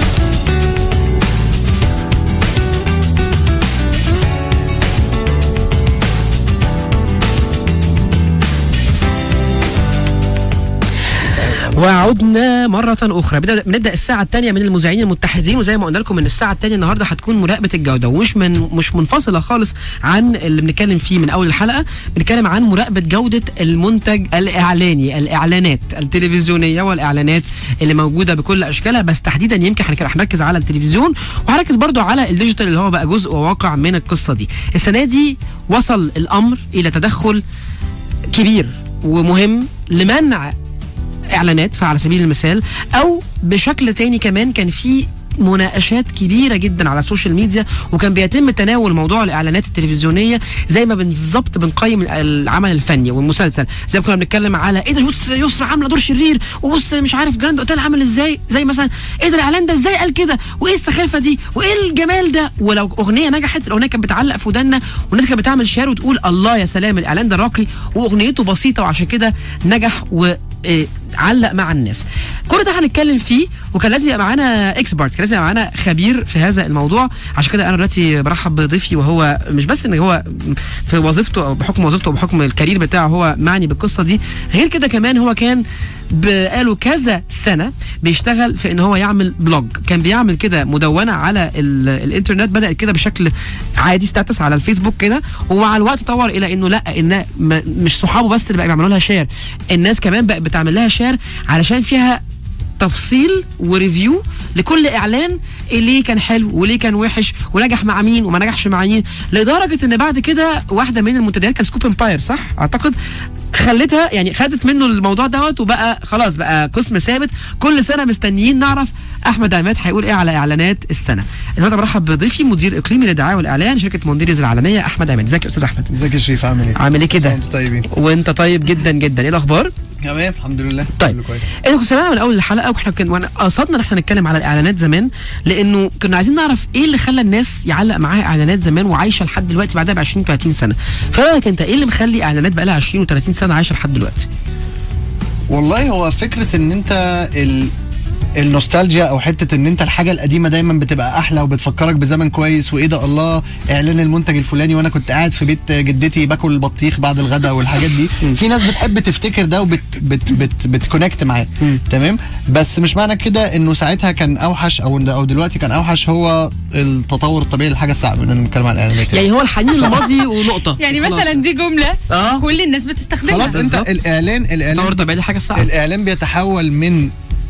وعدنا مرة أخرى، بدأ بنبدأ الساعة الثانية من المذيعين المتحدين، وزي ما قلنا لكم إن الساعة الثانية النهاردة هتكون مراقبة الجودة، ومش من مش منفصلة خالص عن اللي بنتكلم فيه من أول الحلقة، بنتكلم عن مراقبة جودة المنتج الإعلاني، الإعلانات التلفزيونية والإعلانات اللي موجودة بكل أشكالها، بس تحديدا يمكن هنركز على التلفزيون وهنركز برضو على الديجيتال اللي هو بقى جزء وواقع من القصة دي. السنة دي وصل الأمر إلى تدخل كبير ومهم لمنع اعلانات، فعلى سبيل المثال او بشكل تاني كمان كان في مناقشات كبيره جدا على السوشيال ميديا، وكان بيتم تناول موضوع الاعلانات التلفزيونيه زي ما بالظبط بنقيم العمل الفني والمسلسل، زي ما كنا بنتكلم على ايه ده بص يسرا عامله دور شرير، وبص مش عارف جراند اوتيل عامل ازاي، زي مثلا ايه ده الاعلان ده ازاي قال كده، وايه السخافه دي، وايه الجمال ده. ولو اغنيه نجحت الاغنيه كانت بتعلق في ودنا والناس كانت بتعمل شير وتقول الله يا سلام الاعلان ده راقي واغنيته بسيطه وعشان كده نجح و إيه علق مع الناس. كل ده هنتكلم فيه، وكان لازم يبقى معانا اكسبرت، كان لازم يبقى معانا خبير في هذا الموضوع، عشان كده انا دلوقتي برحب بضيفي، وهو مش بس ان هو في وظيفته او بحكم وظيفته وبحكم الكارير بتاعه هو معني بالقصه دي، غير كده كمان هو كان بقاله كذا سنه بيشتغل في ان هو يعمل بلوج، كان بيعمل كده مدونه على الانترنت، بدات كده بشكل عادي ستاتس على الفيسبوك كده، ومع الوقت طور الى انه لا ان مش صحابه بس اللي بقى بيعملوا لها شير، الناس كمان بقت بتعمل لها شير علشان فيها تفصيل وريفيو لكل اعلان، ليه كان حلو وليه كان وحش ونجح مع مين وما نجحش مع مين، لدرجه ان بعد كده واحده من المنتديات كان سكوب امباير صح اعتقد، خلتها يعني خدت منه الموضوع دوت وبقى خلاص بقى قسم ثابت، كل سنه مستنيين نعرف احمد عماد هيقول ايه على اعلانات السنه. النهارده برحب بضيفي مدير اقليمي للدعايه والاعلان شركه مونديريز العالميه احمد عماد. ازيك يا استاذ احمد؟ ازيك يا شريف، عامل ايه؟ عامل ايه كده؟ انتوا طيبين؟ وانت طيب جدا جدا، ايه الاخبار؟ تمام الحمد لله. طيب كويس. احنا كنا سمعنا من اول الحلقه واحنا كنا قصدنا ان احنا نتكلم على الاعلانات زمان، لانه كنا عايزين نعرف ايه اللي خلى الناس يعلق معاها اعلانات زمان وعايشه لحد دلوقتي بعدها ب عشرين ثلاثين سنه. فرايك انت ايه اللي مخلي اعلانات بقى لها عشرين وثلاثين سنه عايشه لحد دلوقتي؟ والله هو فكره ان انت ال... النوستالجيا او حته ان انت الحاجه القديمه دايما بتبقى احلى وبتفكرك بزمن كويس، وايه ده الله اعلان المنتج الفلاني وانا كنت قاعد في بيت جدتي باكل البطيخ بعد الغداء والحاجات دي. في ناس بتحب تفتكر ده وبت بت بت بتكونكت معاه، تمام، بس مش معنى كده انه ساعتها كان اوحش او او دلوقتي كان اوحش. هو التطور الطبيعي للحاجه الصعبه ان نتكلم عن الاعلانات يعني هو الحنين للماضي ونقطه يعني مثلا دي جمله آه. كل الناس بتستخدمها. خلاص انت الاعلان الاعلان التطور الطبيعي دي حاجه صعبه. الاعلان بيتحول من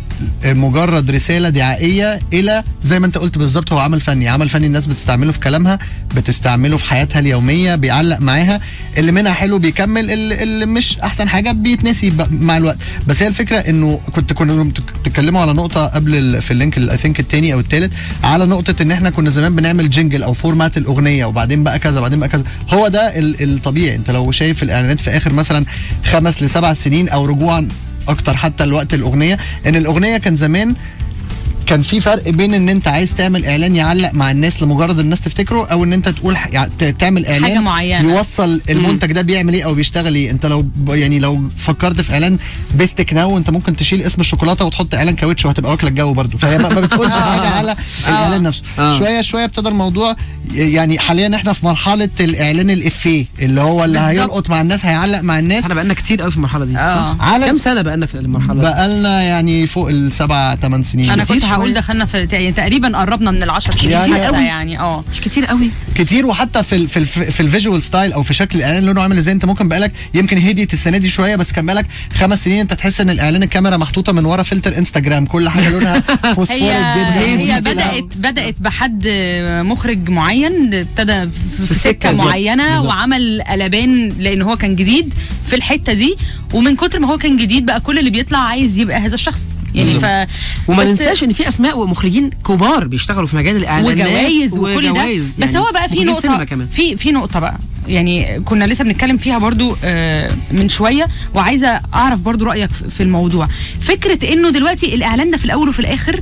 مجرد رساله دعائيه الى زي ما انت قلت بالظبط هو عمل فني، عمل فني الناس بتستعمله في كلامها، بتستعمله في حياتها اليوميه، بيعلق معاها، اللي منها حلو بيكمل، اللي, اللي مش احسن حاجه بيتنسي مع الوقت. بس هي الفكره انه كنت كنا بتتكلموا على نقطه قبل في اللينك اي ثينك الثاني او الثالث على نقطه ان احنا كنا زمان بنعمل جينجل او فورمات الاغنيه وبعدين بقى كذا وبعدين بقى كذا. هو ده الطبيعي. انت لو شايف الاعلانات في اخر مثلا خمس لسبع سنين او رجوعا اكتر حتى الوقت الاغنيه، ان الاغنيه كان زمان كان في فرق بين ان انت عايز تعمل اعلان يعلق مع الناس لمجرد الناس تفتكره، او ان انت تقول تعمل اعلان حاجة معينة يوصل المنتج ده بيعمل ايه او بيشتغل ايه. انت لو يعني لو فكرت في اعلان بيستك ناو انت ممكن تشيل اسم الشوكولاته وتحط اعلان كاوتش وهتبقى واكله الجو برضه، فهي ما بتقولش حاجه على الاعلان نفسه. شويه شويه ابتدى الموضوع يعني حاليا احنا في مرحله الاعلان الافيه اللي هو اللي هيلقط مع الناس هيعلق مع الناس. احنا بقالنا كتير قوي في المرحله دي صح؟ على كام سنه بقالنا في المرحله دي؟ بقالنا يعني فوق السبع ثمان سنين. انا كنت هقول دخلنا في يعني تقريبا قربنا من العشر سنين يعني كتير قوي. يعني اه مش كتير قوي كتير. وحتى في ال في ال في الفيجوال ستايل او في شكل الاعلان لونه عامل ازاي، انت ممكن بقالك يمكن هديت السنه دي شويه بس كان بقالك خمس سنين انت تحس ان الاعلان الكاميرا محطوطه من ورا فلتر انستجرام، كل حاجه لونها فوسفوريك هي, جدا. هي بدات بدات بحد مخرج معين ابتدى في, في سكه معينه بالزبط. وعمل قلبان لان هو كان جديد في الحته دي، ومن كتر ما هو كان جديد بقى كل اللي بيطلع عايز يبقى هذا الشخص يعني. ف وما ننساش ان في اسماء ومخرجين كبار بيشتغلوا في مجال الاعلانات وجوائز وكل ده يعني. بس هو بقى في نقطه في في نقطه بقى يعني كنا لسه بنتكلم فيها برضو آه من شويه، وعايزه اعرف برضو رايك في الموضوع. فكره انه دلوقتي الاعلان ده في الاول وفي الاخر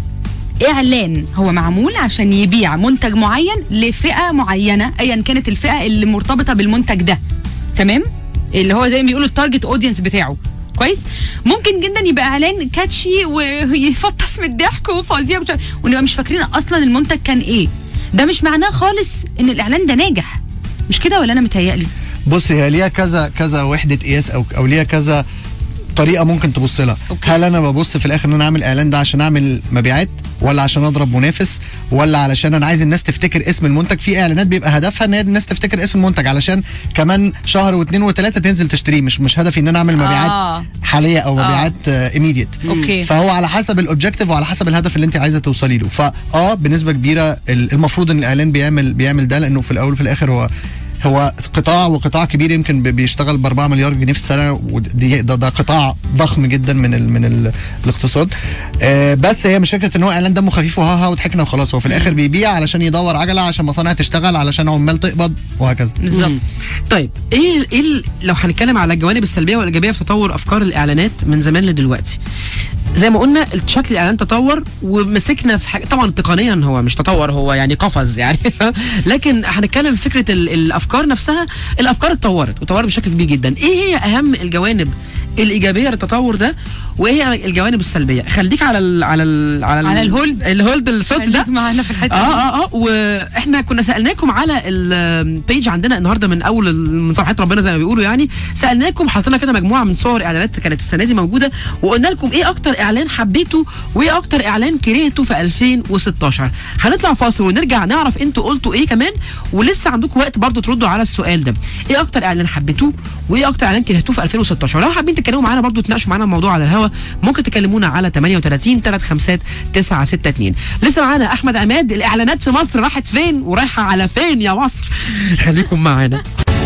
اعلان هو معمول عشان يبيع منتج معين لفئه معينه ايا كانت الفئه اللي مرتبطه بالمنتج ده، تمام، اللي هو زي ما بيقولوا التارجت اودينس بتاعه كويس. ممكن جدا يبقى اعلان كاتشي ويفطس من الضحك وفظيع ونبقى مش فاكرين اصلا المنتج كان ايه. ده مش معناه خالص ان الاعلان ده ناجح، مش كده ولا انا متهيألي؟ بص هي ليها كذا كذا وحده قياس او او ليها كذا طريقه ممكن تبص لها. هل انا ببص في الاخر ان انا اعمل اعلان ده عشان اعمل مبيعات، ولا عشان اضرب منافس، ولا علشان انا عايز الناس تفتكر اسم المنتج؟ في اعلانات بيبقى هدفها ان الناس تفتكر اسم المنتج علشان كمان شهر واثنين وثلاثه تنزل تشتريه، مش مش هدفي ان انا اعمل مبيعات آه. حاليه او مبيعات ايميديت. آه. فهو على حسب الاوبجكتيف وعلى حسب الهدف اللي انت عايزه توصلي له. فاه بنسبه كبيره المفروض ان الاعلان بيعمل بيعمل ده، لانه في الاول وفي الاخر هو هو قطاع وقطاع كبير يمكن بيشتغل ب أربعة مليار جنيه في السنه، ودي ده, ده قطاع ضخم جدا من ال من ال الاقتصاد. آه بس هي مش فكره ان هو اعلان دمه خفيف وها ها وضحكنا وخلاص. هو في الاخر بيبيع علشان يدور عجله، عشان مصانع تشتغل، علشان عمال تقبض وهكذا. بالظبط. طيب ايه ايه لو هنتكلم على الجوانب السلبيه والايجابيه في تطور افكار الاعلانات من زمان لدلوقتي؟ زي ما قلنا شكل الاعلان تطور ومسكنا في حاجه، طبعا تقنيا هو مش تطور، هو يعني قفز يعني لكن هنتكلم في فكره الافكار نفسها. الافكار اتطورت وتطورت بشكل كبير جدا. ايه هي اهم الجوانب الايجابيه للتطور ده وايه هي الجوانب السلبيه؟ خليك على ال على ال على, على الهولد الهولد الصوت ده معانا في الحته اه اه اه واحنا كنا سالناكم على البيج عندنا النهارده من اول من صفحات ربنا زي ما بيقولوا يعني، سالناكم حطينا كده مجموعه من صور اعلانات كانت السنه دي موجوده، وقلنا لكم ايه اكتر اعلان حبيته وايه اكتر اعلان كرهته في ألفين وستاشر. هنطلع فاصل ونرجع نعرف انتوا قلتوا ايه كمان، ولسه عندكم وقت برضو تردوا على السؤال ده. ايه اكتر اعلان حبيتوه وايه اكتر اعلان كرهتوه في ألفين وستاشر؟ لو حابين تتكلموا معانا برضو، تناقشوا معانا الموضوع على الهوا، ممكن تكلمونا على تمانية وتلاتين تلاتة خمسة تسعة ستة اتنين. لسه معانا احمد عماد. الاعلانات في مصر راحت فين ورايحه على فين يا مصر؟ خليكم معانا.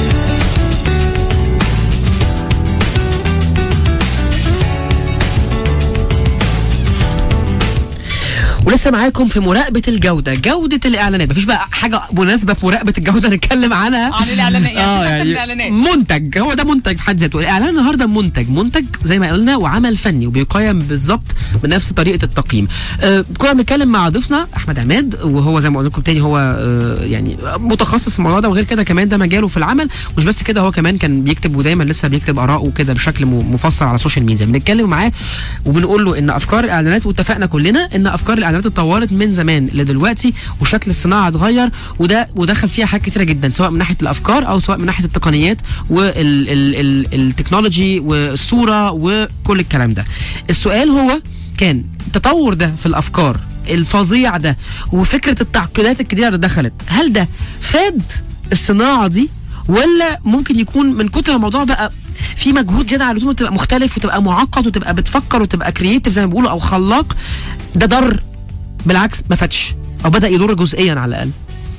ولسه معاكم في مراقبه الجوده، جوده الاعلانات. مفيش بقى حاجه مناسبه في مراقبه الجوده نتكلم عنها عن الاعلانات. اه يعني الإعلانات. منتج، هو ده منتج في حد ذاته. الاعلان النهارده منتج، منتج زي ما قلنا وعمل فني وبيقيم بالظبط بنفس طريقه التقييم. آه كنا بنتكلم مع ضيفنا احمد عماد، وهو زي ما قلت لكم تاني هو آه يعني متخصص في الموضوع ده، وغير كده كمان ده مجاله في العمل. مش بس كده، هو كمان كان بيكتب ودايما لسه بيكتب اراءه كده بشكل مفصل على السوشيال ميديا. بنتكلم معاه وبنقول له ان افكار الاعلانات، واتفقنا كلنا ان افكار الاعلانات اتطورت من زمان لدلوقتي، وشكل الصناعه اتغير، وده ودخل فيها حاجات كتيره جدا، سواء من ناحيه الافكار او سواء من ناحيه التقنيات والتكنولوجي والصوره وكل الكلام ده. السؤال هو كان التطور ده في الافكار الفظيع ده وفكره التعقيدات الكتيره اللي دخلت، هل ده فاد الصناعه دي، ولا ممكن يكون من كتر الموضوع بقى في مجهود زياده على اللزوم وتبقى مختلف وتبقى معقد وتبقى بتفكر وتبقى كرييتيف زي ما بيقولوا او خلاق، ده ضر بالعكس ما فاتش او بدا يضر جزئيا على الاقل؟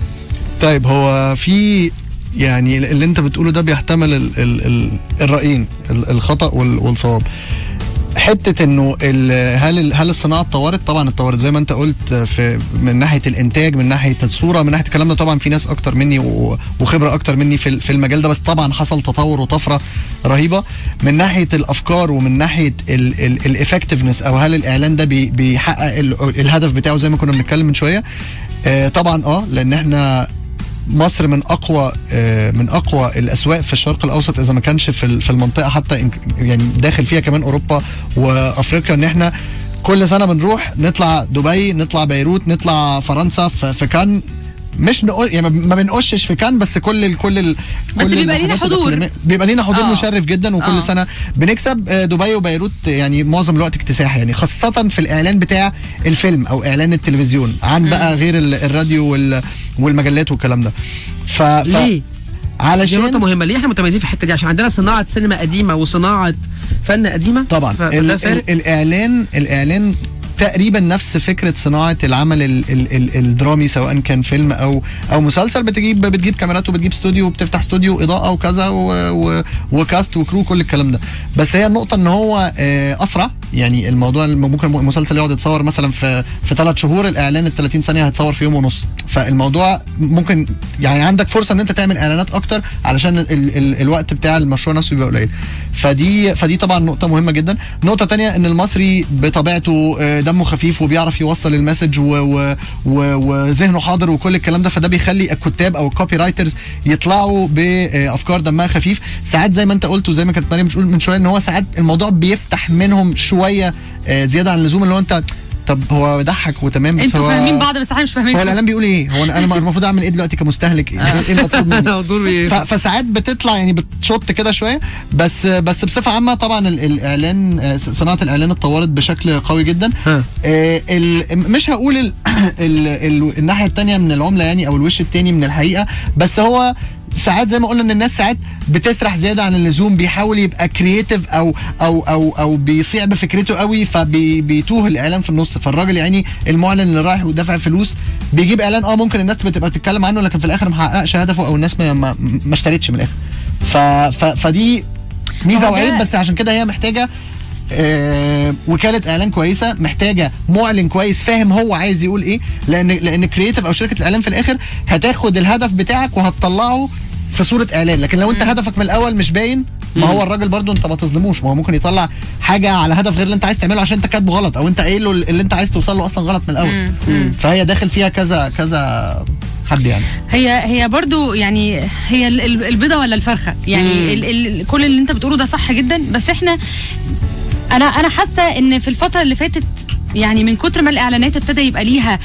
طيب هو في يعني اللي انت بتقوله ده بيحتمل ال ال ال الرايين، الخطا والصواب. حته انه هل هل الصناعه اتطورت؟ طبعا اتطورت زي ما انت قلت، في من ناحيه الانتاج، من ناحيه الصوره، من ناحيه الكلام ده. طبعا في ناس اكتر مني وخبره اكتر مني في في المجال ده، بس طبعا حصل تطور وطفره رهيبه من ناحيه الافكار ومن ناحيه الافكتفنس، او هل الاعلان ده بي بيحقق الهدف بتاعه زي ما كنا بنتكلم من شويه. آه طبعا اه لان احنا مصر من اقوى آه من اقوى الاسواق في الشرق الاوسط، اذا ما كانش في في المنطقه حتى، يعني داخل فيها كمان اوروبا وافريقيا. ان احنا كل سنه بنروح نطلع دبي، نطلع بيروت، نطلع فرنسا في كان، مش نقول يعني ما بنقشش في كان، بس كل ال كل ال بس كل بيبقى لينا حضور، بيبقى لينا حضور آه. مشرف جدا، وكل آه. سنه بنكسب. دبي وبيروت يعني معظم الوقت اكتساح، يعني خاصه في الاعلان بتاع الفيلم او اعلان التلفزيون، عن م. بقى غير الراديو والمجلات والكلام ده. ف, ف... ليه؟ علشان نقطة مهمة، ليه احنا متميزين في الحتة دي؟ عشان عندنا صناعة سينما قديمة وصناعة فن قديمة. طبعا ال ال الاعلان الاعلان تقريبا نفس فكره صناعه العمل ال ال ال الدرامي، سواء كان فيلم او او مسلسل. بتجيب بتجيب كاميرات وبتجيب استوديو وبتفتح استوديو اضاءه وكذا وكاست وكرو كل الكلام ده. بس هي النقطه ان هو اسرع، يعني الموضوع ممكن المسلسل يقعد يتصور مثلا في في ثلاث شهور، الاعلان ال ثلاثين ثانيه هيتصور في يوم ونص. فالموضوع ممكن يعني عندك فرصه ان انت تعمل اعلانات اكتر علشان ال ال الوقت بتاع المشروع نفسه بيبقى قليل. فدي فدي طبعا نقطه مهمه جدا. نقطه ثانيه ان المصري بطبيعته دمه خفيف وبيعرف يوصل المسج وذهنه حاضر وكل الكلام ده، فده بيخلي الكتاب او الكوبي رايترز يطلعوا بافكار دمها خفيف. ساعات زي ما انت قلت وزي ما كانت مريم بتقول من شويه، ان هو ساعات الموضوع بيفتح منهم شويه زياده عن اللزوم، اللي هو انت طب هو ضحك وتمام، بس انتوا هو فاهمين بعض بس احنا مش فاهمين. هو الاعلان بيقول ايه؟ هو انا المفروض اعمل ايه دلوقتي كمستهلك؟ ايه المطلوب مني؟ فساعات بتطلع يعني بتشط كده شويه. بس بس بصفه عامه طبعا الاعلان، صناعه الاعلان اتطورت بشكل قوي جدا. آه مش هقول ال ال ال الناحيه الثانيه من العمله يعني، او الوش الثاني من الحقيقه، بس هو ساعات زي ما قلنا ان الناس ساعات بتسرح زياده عن اللزوم، بيحاول يبقى كرييتيف او او او او بيصيع بفكرته قوي، فبيتوه الاعلان في النص. فالراجل يعني المعلن اللي رايح ودافع فلوس بيجيب اعلان اه ممكن الناس بتبقى بتتكلم عنه، لكن في الاخر ما حققش هدفه، او الناس ما ما اشترتش من الاخر. ف فدي ميزه وعيب، بس عشان كده هي محتاجه آه وكاله اعلان كويسه، محتاجه معلن كويس فاهم هو عايز يقول ايه، لان لان كرييتيف او شركه الاعلان في الاخر هتاخد الهدف بتاعك وهتطلعه في صوره اعلان. لكن لو انت مم. هدفك من الاول مش باين، ما هو الراجل برضو انت ما تظلموش، ما هو ممكن يطلع حاجه على هدف غير اللي انت عايز تعمله عشان انت كاتبه غلط، او انت قايل له اللي انت عايز توصل له اصلا غلط من الاول. مم. مم. فهي داخل فيها كذا كذا حد يعني. هي هي برضو يعني هي البيضه ولا الفرخه يعني. ال ال كل اللي انت بتقوله ده صح جدا، بس احنا انا انا حاسه ان في الفتره اللي فاتت يعني من كتر ما الاعلانات ابتدى يبقى ليها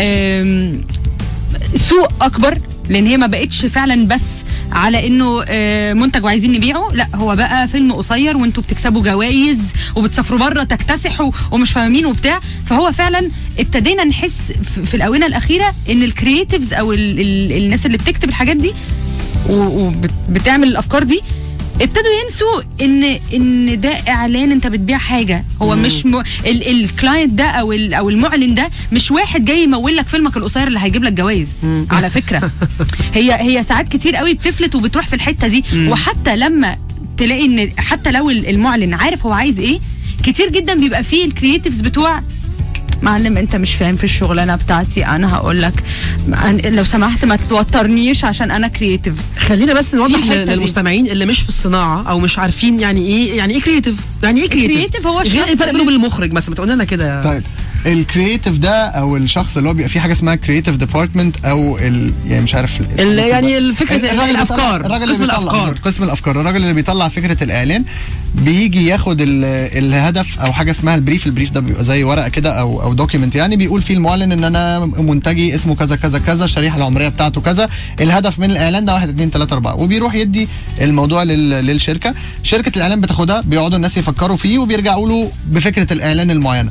سوق اكبر، لان هي ما بقتش فعلا بس على انه منتج وعايزين نبيعه، لا هو بقى فيلم قصير وانتوا بتكسبوا جوائز وبتسافروا بره تكتسحوا ومش فاهمين وبتاع. فهو فعلا ابتدينا نحس في الاونه الاخيره ان الكرييتيفز او ال ال الناس اللي بتكتب الحاجات دي وبتعمل الافكار دي ابتدوا ينسوا ان ان ده اعلان، انت بتبيع حاجه. هو مم. مش م... الكلاينت ده او ال... او المعلن ده مش واحد جاي يمول لك فيلمك القصير اللي هيجيب لك جوائز. على فكره هي هي ساعات كتير قوي بتفلت وبتروح في الحته دي. مم. وحتى لما تلاقي ان حتى لو المعلن عارف هو عايز ايه، كتير جدا بيبقى فيه الكرييتيفز بتوع معلم انت مش فاهم في الشغلانه بتاعتي، انا هقول لك لو سمحت ما تتوترنيش عشان انا كرييتيف. خلينا بس نوضح للمستمعين اللي مش في الصناعه او مش عارفين يعني ايه يعني ايه كرييتيف. يعني ايه كرييتيف؟ هو ايه الفرق بينه وبين المخرج مثلا؟ ما تقول لنا كده. طيب الكرييتيف ده او الشخص اللي هو بيبقى فيه حاجه اسمها كرييتيف ديبارتمنت او ال يعني مش عارف يعني الفكره الافكار، قسم الافكار قسم الافكار الراجل اللي بيطلع فكره الاعلان بيجي ياخد الهدف او حاجه اسمها البريف. البريف ده بيبقى زي ورقه كده او او دوكيمنت، يعني بيقول فيه المعلن ان انا منتجي اسمه كذا كذا كذا، الشريحه العمريه بتاعته كذا، الهدف من الاعلان ده واحد اتنين تلاته اربعه، وبيروح يدي الموضوع للشركه. شركه الاعلان بتاخدها، بيقعدوا الناس يفكروا فيه وبيرجعوا له بفكره الاعلان المعينه.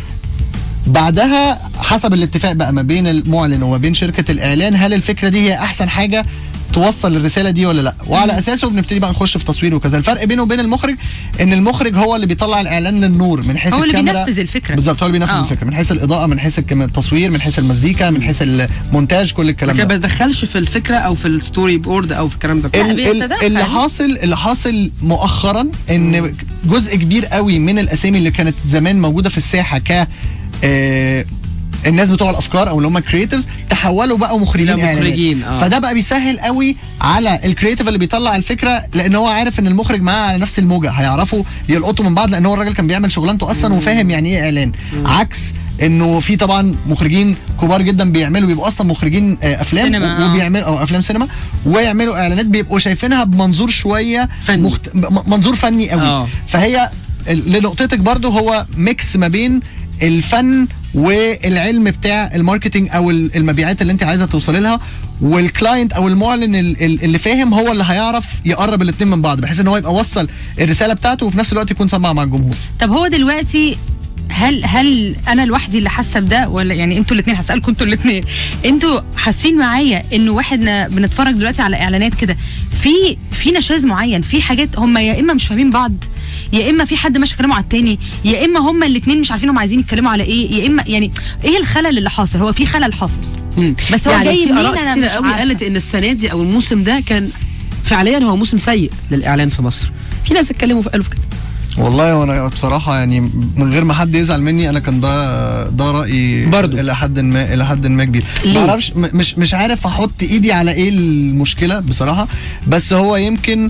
بعدها حسب الاتفاق بقى ما بين المعلن وما بين شركه الاعلان، هل الفكره دي هي احسن حاجه توصل الرساله دي ولا لا، وعلى اساسه بنبتدي بقى نخش في تصوير وكذا. الفرق بينه وبين المخرج ان المخرج هو اللي بيطلع الاعلان للنور من حيث هو الكاميرا، اللي بينفذ الفكره بالظبط، هو اللي بينفذ أوه. الفكره من حيث الاضاءه، من حيث التصوير، من حيث المزيكا، من حيث المونتاج، كل الكلام ده. ما بتدخلش في الفكره او في الستوري بورد او في الكلام ده. ال ال اللي حاصل اللي حاصل مؤخرا ان جزء كبير قوي من الاسامي اللي كانت زمان موجوده في الساحه ك آه الناس بتوع الافكار او اللي هم الكرييتيفز تحولوا بقى مخرجين مخرجين آه. فده بقى بيسهل قوي على الكرييتيف اللي بيطلع الفكره، لان هو عارف ان المخرج معاه على نفس الموجه، هيعرفوا يلقطوا من بعض، لان هو الراجل كان بيعمل شغلانته اصلا وفاهم يعني ايه اعلان. مم. عكس انه في طبعا مخرجين كبار جدا بيعملوا بيبقوا اصلا مخرجين افلام سينما. وبيعملوا او افلام سينما ويعملوا اعلانات بيبقوا شايفينها بمنظور شويه فني. مخت... منظور فني قوي. آه. فهي لنقطتك برضو هو ميكس ما بين الفن والعلم بتاع الماركتينج او المبيعات اللي انت عايزه توصلي لها، والكلاينت او المعلن اللي فاهم هو اللي هيعرف يقرب الاثنين من بعض، بحيث ان هو يبقى وصل الرساله بتاعته وفي نفس الوقت يكون سمع مع الجمهور. طب هو دلوقتي هل هل انا لوحدي اللي حاسه بده ولا يعني انتوا الاثنين؟ هسالكم انتوا الاثنين، انتوا حاسين معايا انه واحنا بنتفرج دلوقتي على اعلانات كده في في نشاز معين، في حاجات هم يا اما مش فاهمين بعض، يا اما في حد ماشي كلامه على التاني، يا اما هم الاثنين مش عارفين هم عايزين يتكلموا على ايه، يا اما يعني ايه الخلل اللي حاصل؟ هو في خلل حاصل. مم. بس هو يعني جاي في منين؟ اراء كتير قوي قالت ان السنه دي او الموسم ده كان فعليا هو موسم سيء للاعلان في مصر. في ناس اتكلموا في قالوا في كده. والله وانا بصراحه يعني من غير ما حد يزعل مني، انا كان ده ده رايي برضو الى حد ما الى حد ما كبير. ما اعرفش، مش مش عارف احط ايدي على ايه المشكله بصراحه، بس هو يمكن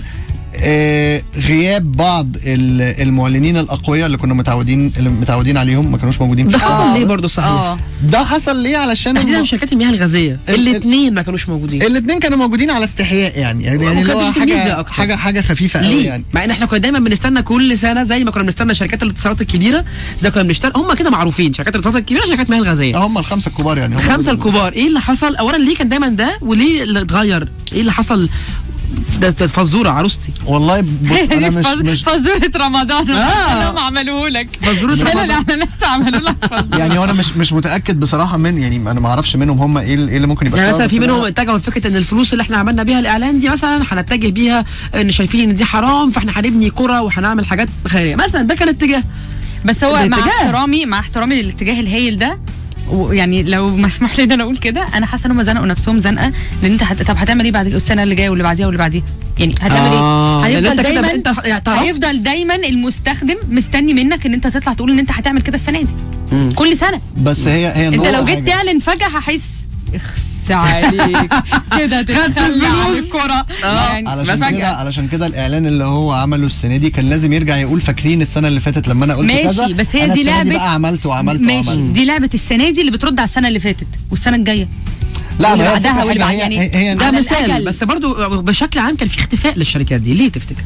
آه غياب بعض المعلنين الاقوياء اللي كنا متعودين اللي متعودين عليهم ما كانوش موجودين. ده حصل ليه برضه؟ صحيح آه. ده حصل ليه؟ علشان تحديدا شركات المياه الغازيه الاثنين ما كانوش موجودين. الاثنين كانوا موجودين على استحياء يعني يعني اللي هو حاجه حاجه حاجه خفيفه قوي يعني. مع ان احنا كنا دايما بنستنى كل سنه زي ما كنا بنستنى شركات الاتصالات الكبيره، زي كنا بنستنى هم كده معروفين شركات الاتصالات الكبيره، شركات المياه الغازيه هم الخمسه الكبار يعني. الخمسه الكبار. ايه اللي حصل؟ اولا ليه كان دايما ده وليه اللي اتغير؟ ايه اللي حصل؟ ده ده فزوره عروستي والله. بص انا مش مش فزوره رمضان اه هم عملوه لك فزوره رمضان الاعلانات عملوا لك يعني. وانا مش مش متاكد بصراحه من يعني انا ما اعرفش منهم هم ايه اللي ممكن يبقى يعني مثلا في منهم اتجهوا لفكره ان الفلوس اللي احنا عملنا بيها الاعلان دي مثلا هنتجه بيها ان شايفين ان دي حرام فاحنا هنبني قرى وهنعمل حاجات خيريه مثلا. ده كان اتجاه. بس هو مع احترامي مع احترامي للاتجاه الهايل ده، ويعني لو مسموح لي ان انا اقول كده، انا حاسه ان هم زنقوا نفسهم زنقه. لان انت حت... طب هتعمل ايه بعد السنه اللي جايه واللي بعديها واللي بعديها؟ يعني هتعمل آه ايه؟ هيفضل دايما انت هيفضل دايما المستخدم مستني منك ان انت تطلع تقول ان انت هتعمل كده السنه دي. مم. كل سنه. بس هي هي انت لو جيت تعلن فجاه هحس اخس عليك كده تتخلى عن الكرة. يعني علشان كده علشان كده الاعلان اللي هو عمله السنه دي كان لازم يرجع يقول فاكرين السنه اللي فاتت لما انا قلت كذا؟ ماشي، بس هي دي لعبه بقى عملت وعملت ماشي وعملت. دي لعبه السنه دي اللي بترد على السنه اللي فاتت والسنه الجايه. لا اللي بعدها واللي بعدها يعني يعني هي ده مثال. بس برضو بشكل عام كان في اختفاء للشركات دي. ليه تفتكر؟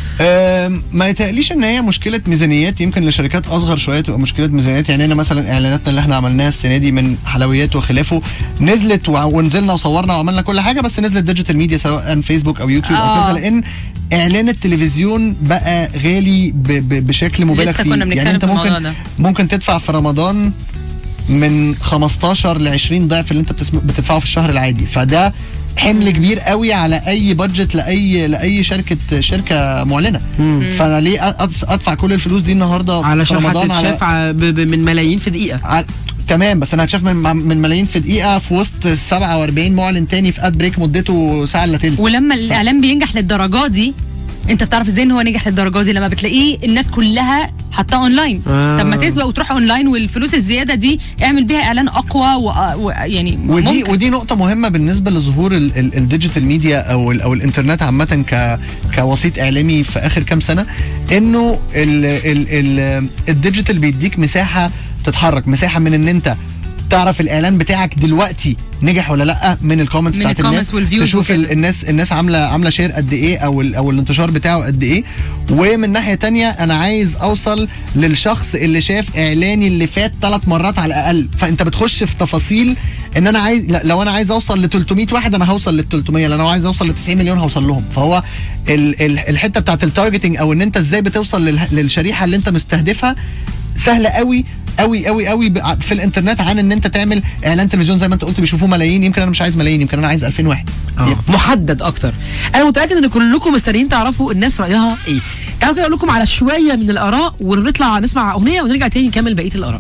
ما يتقليش ان هي مشكله ميزانيات، يمكن لشركات اصغر شويه تبقى مشكله ميزانيات. يعني انا مثلا اعلاناتنا اللي احنا عملناها السنه دي من حلويات وخلافه نزلت ونزلنا وصورنا وعملنا كل حاجه، بس نزلت ديجيتال ميديا سواء فيسبوك او يوتيوب آه. او كذا، لان اعلان التلفزيون بقى غالي ب ب بشكل مبالغ فيه. يعني انت ممكن ممكن تدفع في رمضان من خمستاشر ل عشرين ضعف اللي انت بتدفعه في الشهر العادي. فده حمل كبير قوي على اي بادجت لاي لاي شركه شركه معلنه. فانا ليه أدس- ادفع كل الفلوس دي النهارده في علشان رمضان على هتتشاف ع- ب- ب- من ملايين في دقيقه. ع- تمام، بس انا هتشاف من من ملايين في دقيقه في وسط سبعة وأربعين معلن تاني في اد بريك مدته ساعه الا تلت. ولما الاعلان بينجح للدرجه دي، انت بتعرف ازاي ان هو نجح للدرجه دي؟ لما بتلاقيه الناس كلها حاطاه اونلاين. آه. طب ما تسبق وتروح اونلاين، والفلوس الزياده دي اعمل بيها اعلان اقوى ويعني ودي ممكن. ودي نقطة مهمة بالنسبة لظهور ال- ال- الديجيتال ميديا او ال او الانترنت عامة ك كوسيط اعلامي في اخر كام سنة، انه ال ال ال الديجيتال بيديك مساحة تتحرك، مساحة من ان انت تعرف الاعلان بتاعك دلوقتي نجح ولا لا من الكومنتس من بتاعت الكومنتس الناس، والفيوز تشوف وكده. ال- الناس الناس عامله عامله شير قد ايه او ال او الانتشار بتاعه قد ايه. ومن ناحيه تانية انا عايز اوصل للشخص اللي شاف اعلاني اللي فات ثلاث مرات على الاقل، فانت بتخش في تفاصيل ان انا عايز لا- لو انا عايز اوصل ل تلتمية واحد انا هوصل لل تلتمية، لو انا عايز اوصل ل تسعين مليون هوصل لهم. فهو ال ال الحته بتاعت التارجتنج او ان انت ازاي بتوصل لل- للشريحه اللي انت مستهدفها سهله قوي قوي قوي قوي ب- في الانترنت عن ان انت تعمل اعلان تلفزيون زي ما انت قلت بيشوفوه ملايين. يمكن انا مش عايز ملايين، يمكن انا عايز ألفين واحد. آه. محدد اكتر. انا متاكد ان كلكم مستنيين تعرفوا الناس رايها ايه. تعالوا كده اقول لكم على شويه من الاراء ونطلع نسمع اغنيه ونرجع تاني نكمل بقيه الاراء.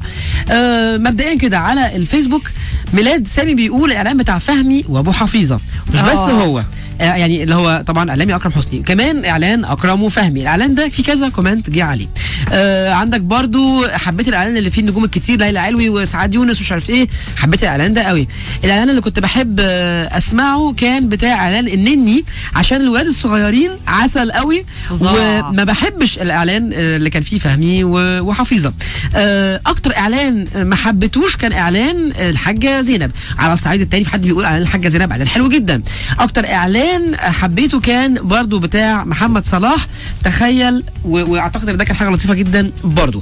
آه مبدئيا كده على الفيسبوك ميلاد سامي بيقول الاعلان بتاع فهمي وابو حفيظه، مش بس آه. هو آه يعني اللي هو طبعا اعلامي اكرم حسني، كمان اعلان اكرم وفهمي. الاعلان ده في كذا كومنت جه عليه. آه عندك برضو حبيت الاعلان اللي فيه النجوم الكتير ليلى علوي وسعاد يونس ومش عارف ايه، حبيت الاعلان ده قوي. الاعلان اللي كنت بحب آه اسمعه كان بتاع اعلان النني عشان الولاد الصغيرين عسل قوي. فظاع. وما بحبش الاعلان آه، اللي كان فيه فهمي و- وحفيظه. آه اكتر اعلان آه، ما حبيتوش كان اعلان آه، الحاجه زينب. على الصعيد التاني في حد بيقول اعلان الحاجه زينب اعلان حلو جدا. اكتر اعلان حبيته كان برضو بتاع محمد صلاح، تخيل، و- واعتقد ان ده كان حاجه لطيفه جدا برضو.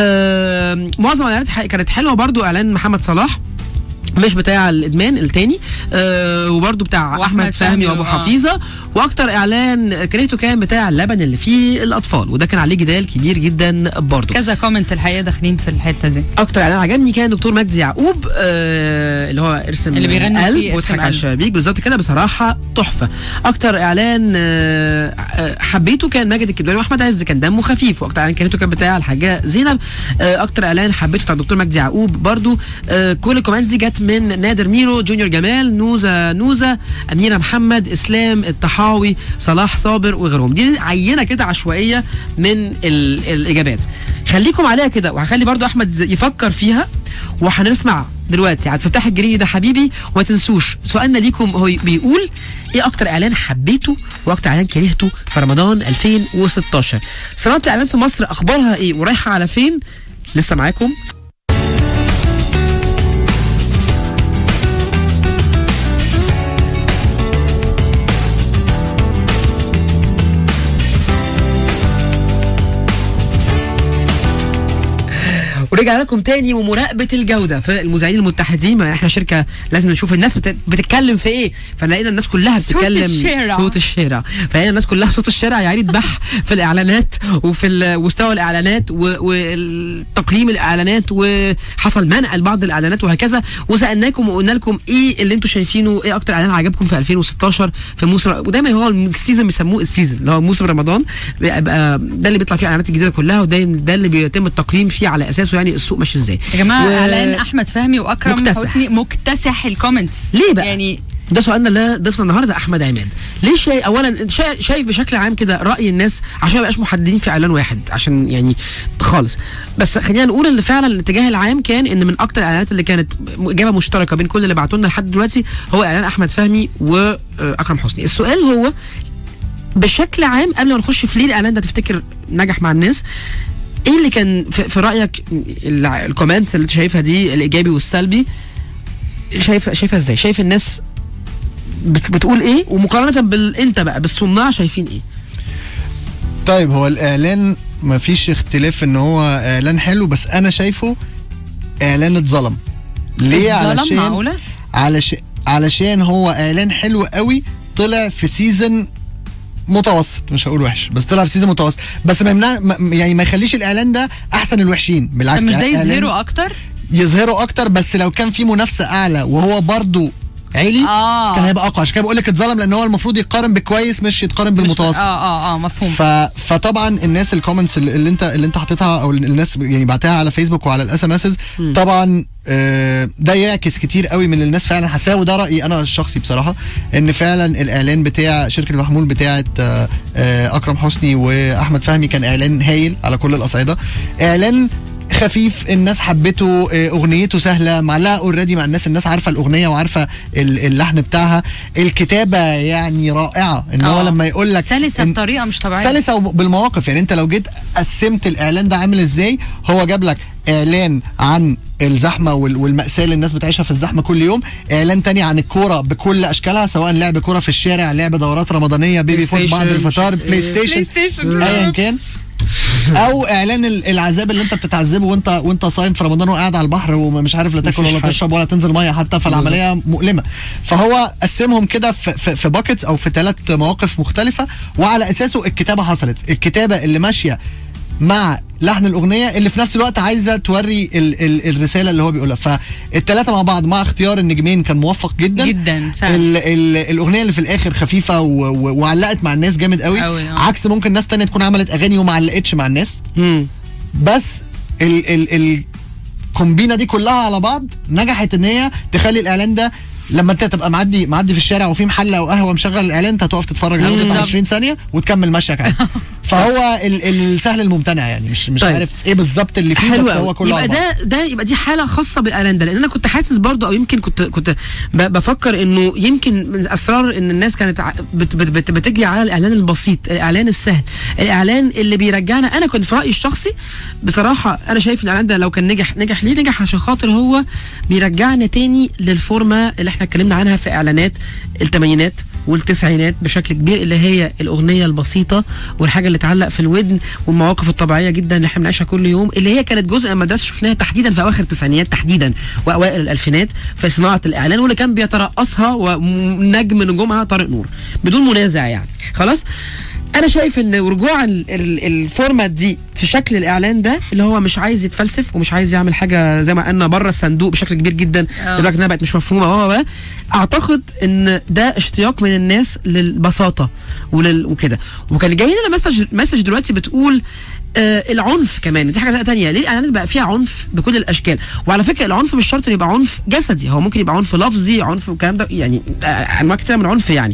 آه معظم الاعلانات ح- كانت حلوه برضو. اعلان محمد صلاح مش بتاع الادمان التاني، آه وبرده بتاع وأحمد احمد فهمي فهمي وابو آه. حفيظه. واكتر اعلان كرهته كان بتاع اللبن اللي فيه الاطفال، وده كان عليه جدال كبير جدا برده. كذا كومنت الحقيقه داخلين في الحته دي. اكتر اعلان عجبني كان دكتور مجدي يعقوب، آه اللي هو ارسم اللي بيغني فيه قلب ارسم واضحك على قلب. الشبابيك بالظبط كده، بصراحه تحفه. اكتر اعلان آه آه، حبيته كان ماجد الكدواني واحمد عز، كان دمه خفيف. واكتر اعلان كرهته كان بتاع الحاجه زينب. آه اكتر اعلان حبيته بتاع الدكتور مجدي يعقوب برضو. آه كل الكومنتس دي جت من نادر ميرو، جونيور جمال، نوزه نوزه، اميره محمد، اسلام الطحاوي، صلاح صابر وغيرهم. دي عينه كده عشوائيه من ال- الاجابات. خليكم عليها كده، وهخلي برضو احمد يفكر فيها، وهنسمع دلوقتي عبد الفتاح الجريني ده حبيبي. وما تنسوش سؤالنا ليكم هو بيقول ايه اكتر اعلان حبيته واكتر اعلان كرهته في رمضان ألفين وستاشر. صناعه الاعلان في مصر اخبارها ايه ورايحه على فين؟ لسه معاكم. ورجع لكم تاني ومراقبه الجوده في المذيعين المتحدين. ما احنا شركه لازم نشوف الناس بت- بتتكلم في ايه، فلقينا الناس كلها صوت بتتكلم الشارع. صوت الشارع. فهي الناس كلها صوت الشارع يعني تبح في الاعلانات وفي ال- مستوى الاعلانات و- والتقييم الاعلانات، وحصل منع لبعض الاعلانات وهكذا. وسالناكم وقلنا لكم ايه اللي انتم شايفينه، ايه اكتر اعلان عجبكم في ألفين وستاشر في موسم. ودايما هو السيزون بيسموه السيزون اللي هو موسم رمضان، بيبقى ده اللي بيطلع فيه الاعلانات الجديده كلها، وده ده اللي بيتم التقييم فيه على اساسه يعني السوق ماشي ازاي. يا جماعه و- اعلان احمد فهمي واكرم مكتسح. حسني مكتسح الكومنتس. ليه بقى؟ يعني ده سؤالنا اللي ضيفنا النهارده احمد عماد. ليه شايف اولا شا- شايف بشكل عام كده راي الناس عشان ما يبقاش محددين في اعلان واحد عشان يعني خالص. بس خلينا نقول ان فعلا الاتجاه العام كان ان من اكتر الاعلانات اللي كانت اجابه مشتركه بين كل اللي بعتوا لنا لحد دلوقتي هو اعلان احمد فهمي واكرم حسني. السؤال هو بشكل عام قبل ما نخش في ليه الاعلان ده تفتكر نجح مع الناس، ايه اللي كان في, في رايك ال- الكومنتس اللي انت شايفها دي الايجابي والسلبي، شايف شايفها ازاي؟ شايف الناس بت- بتقول ايه، ومقارنه بال انت بقى بالصناع شايفين ايه؟ طيب هو الاعلان ما فيش اختلاف ان هو اعلان حلو، بس انا شايفه اعلان اتظلم. ليه؟ اتظلم؟ علشان معقولة؟ علشان علشان هو اعلان حلو قوي طلع في سيزن متوسط، مش هقول وحش بس طلع في سيزون متوسط، بس ما يمنع ما- يعني ما يخليش الاعلان ده احسن الوحشين، بالعكس. طب مش ده إعلان يظهره اكتر؟ يظهروا اكتر، بس لو كان في منافسه اعلى وهو برضو عالي آه. كان هيبقى اقوى. عشان كده بقول لك اتظلم، لان هو المفروض يتقارن بالكويس مش يتقارن بالمتوسط. اه اه اه مفهوم. ف... فطبعا الناس الكومنتس اللي انت اللي انت حاططها او الناس يعني بعتها على فيسبوك وعلى الاس ام اس طبعا آه ده يعكس كتير قوي من الناس فعلا حاساه، وده رايي انا الشخصي بصراحه، ان فعلا الاعلان بتاع شركه المحمول بتاعه آه آه اكرم حسني واحمد فهمي كان اعلان هايل على كل الاصعده. اعلان خفيف، الناس حبته، اغنيته سهله، معلقه اوريدي مع الناس، الناس عارفه الاغنيه وعارفه اللحن بتاعها، الكتابه يعني رائعه، ان هو لما يقول لك سلسه بطريقه مش طبيعيه، سلسه بالمواقف. يعني انت لو جيت قسمت الاعلان ده عامل ازاي، هو جاب لك اعلان عن الزحمه والمأساة اللي الناس بتعيشها في الزحمه كل يوم، اعلان تاني عن الكوره بكل اشكالها، سواء لعب كوره في الشارع، لعب دورات رمضانيه، بيبي فوت بعد الفطار، بلاي ستيشن ايا كان، او اعلان العذاب اللي انت بتتعذبه وانت وانت صايم في رمضان وقاعد على البحر ومش عارف لا تاكل ولا تشرب ولا تنزل ميه حتى، فالعمليه مؤلمه. فهو قسمهم كده في في, في باكيتس او في ثلاث مواقف مختلفه، وعلى اساسه الكتابه حصلت، الكتابه اللي ماشيه مع لحن الاغنيه اللي في نفس الوقت عايزه توري ال ال الرساله اللي هو بيقولها. فالثلاثه مع بعض مع اختيار النجمين كان موفق جدا جدا فعلا. ال ال الاغنيه اللي في الاخر خفيفه وعلقت مع الناس جامد قوي, قوي عكس ممكن ناس تانية تكون عملت اغاني وما علقتش مع الناس. مم. بس ال ال الكومبينه دي كلها على بعض نجحت ان هي تخلي الاعلان ده لما انت تبقى معدي معدي في الشارع وفي محل او قهوه مشغل الاعلان، انت هتقف تتفرج عليه عشرين ثانيه وتكمل مشيك عادي. فهو السهل الممتنع يعني، مش مش طيب. عارف ايه بالظبط اللي فيه، بس هو كله يبقى ده ده يبقى دي حاله خاصه بالاعلان ده، لان انا كنت حاسس برضو او يمكن كنت كنت بفكر انه يمكن من اسرار ان الناس كانت بت بت بت بتجري على الاعلان البسيط، الاعلان السهل، الاعلان اللي بيرجعنا. انا كنت في رايي الشخصي بصراحه انا شايف ان الاعلان ده لو كان نجح نجح ليه نجح عشان خاطر هو بيرجعنا تاني للفورمه اللي احنا اتكلمنا عنها في اعلانات الثمانينات والتسعينات بشكل كبير، اللي هي الاغنيه البسيطه والحاجه اللي تعلق في الودن والمواقف الطبيعيه جدا اللي احنا بنعيشها كل يوم، اللي هي كانت جزء من المدرسه شفناها تحديدا في اواخر التسعينيات تحديدا واوائل الالفينات في صناعه الاعلان، واللي كان بيترأسها ونجم نجومها طارق نور بدون منازع يعني. خلاص انا شايف ان رجوع الفورمات دي في شكل الاعلان ده اللي هو مش عايز يتفلسف ومش عايز يعمل حاجه زي ما قلنا بره الصندوق بشكل كبير جدا لدرجه انها بقت مش مفهومه بقى. اعتقد ان ده اشتياق من الناس للبساطه ولل... وكده. وكان جاي لنا مسج مسج دلوقتي بتقول آه العنف كمان دي حاجه تانية، ليه الاعلانات بقى فيها عنف بكل الاشكال؟ وعلى فكره العنف مش شرط يبقى عنف جسدي، هو ممكن يبقى عنف لفظي، عنف والكلام ده يعني آه انواع كتير من العنف يعني.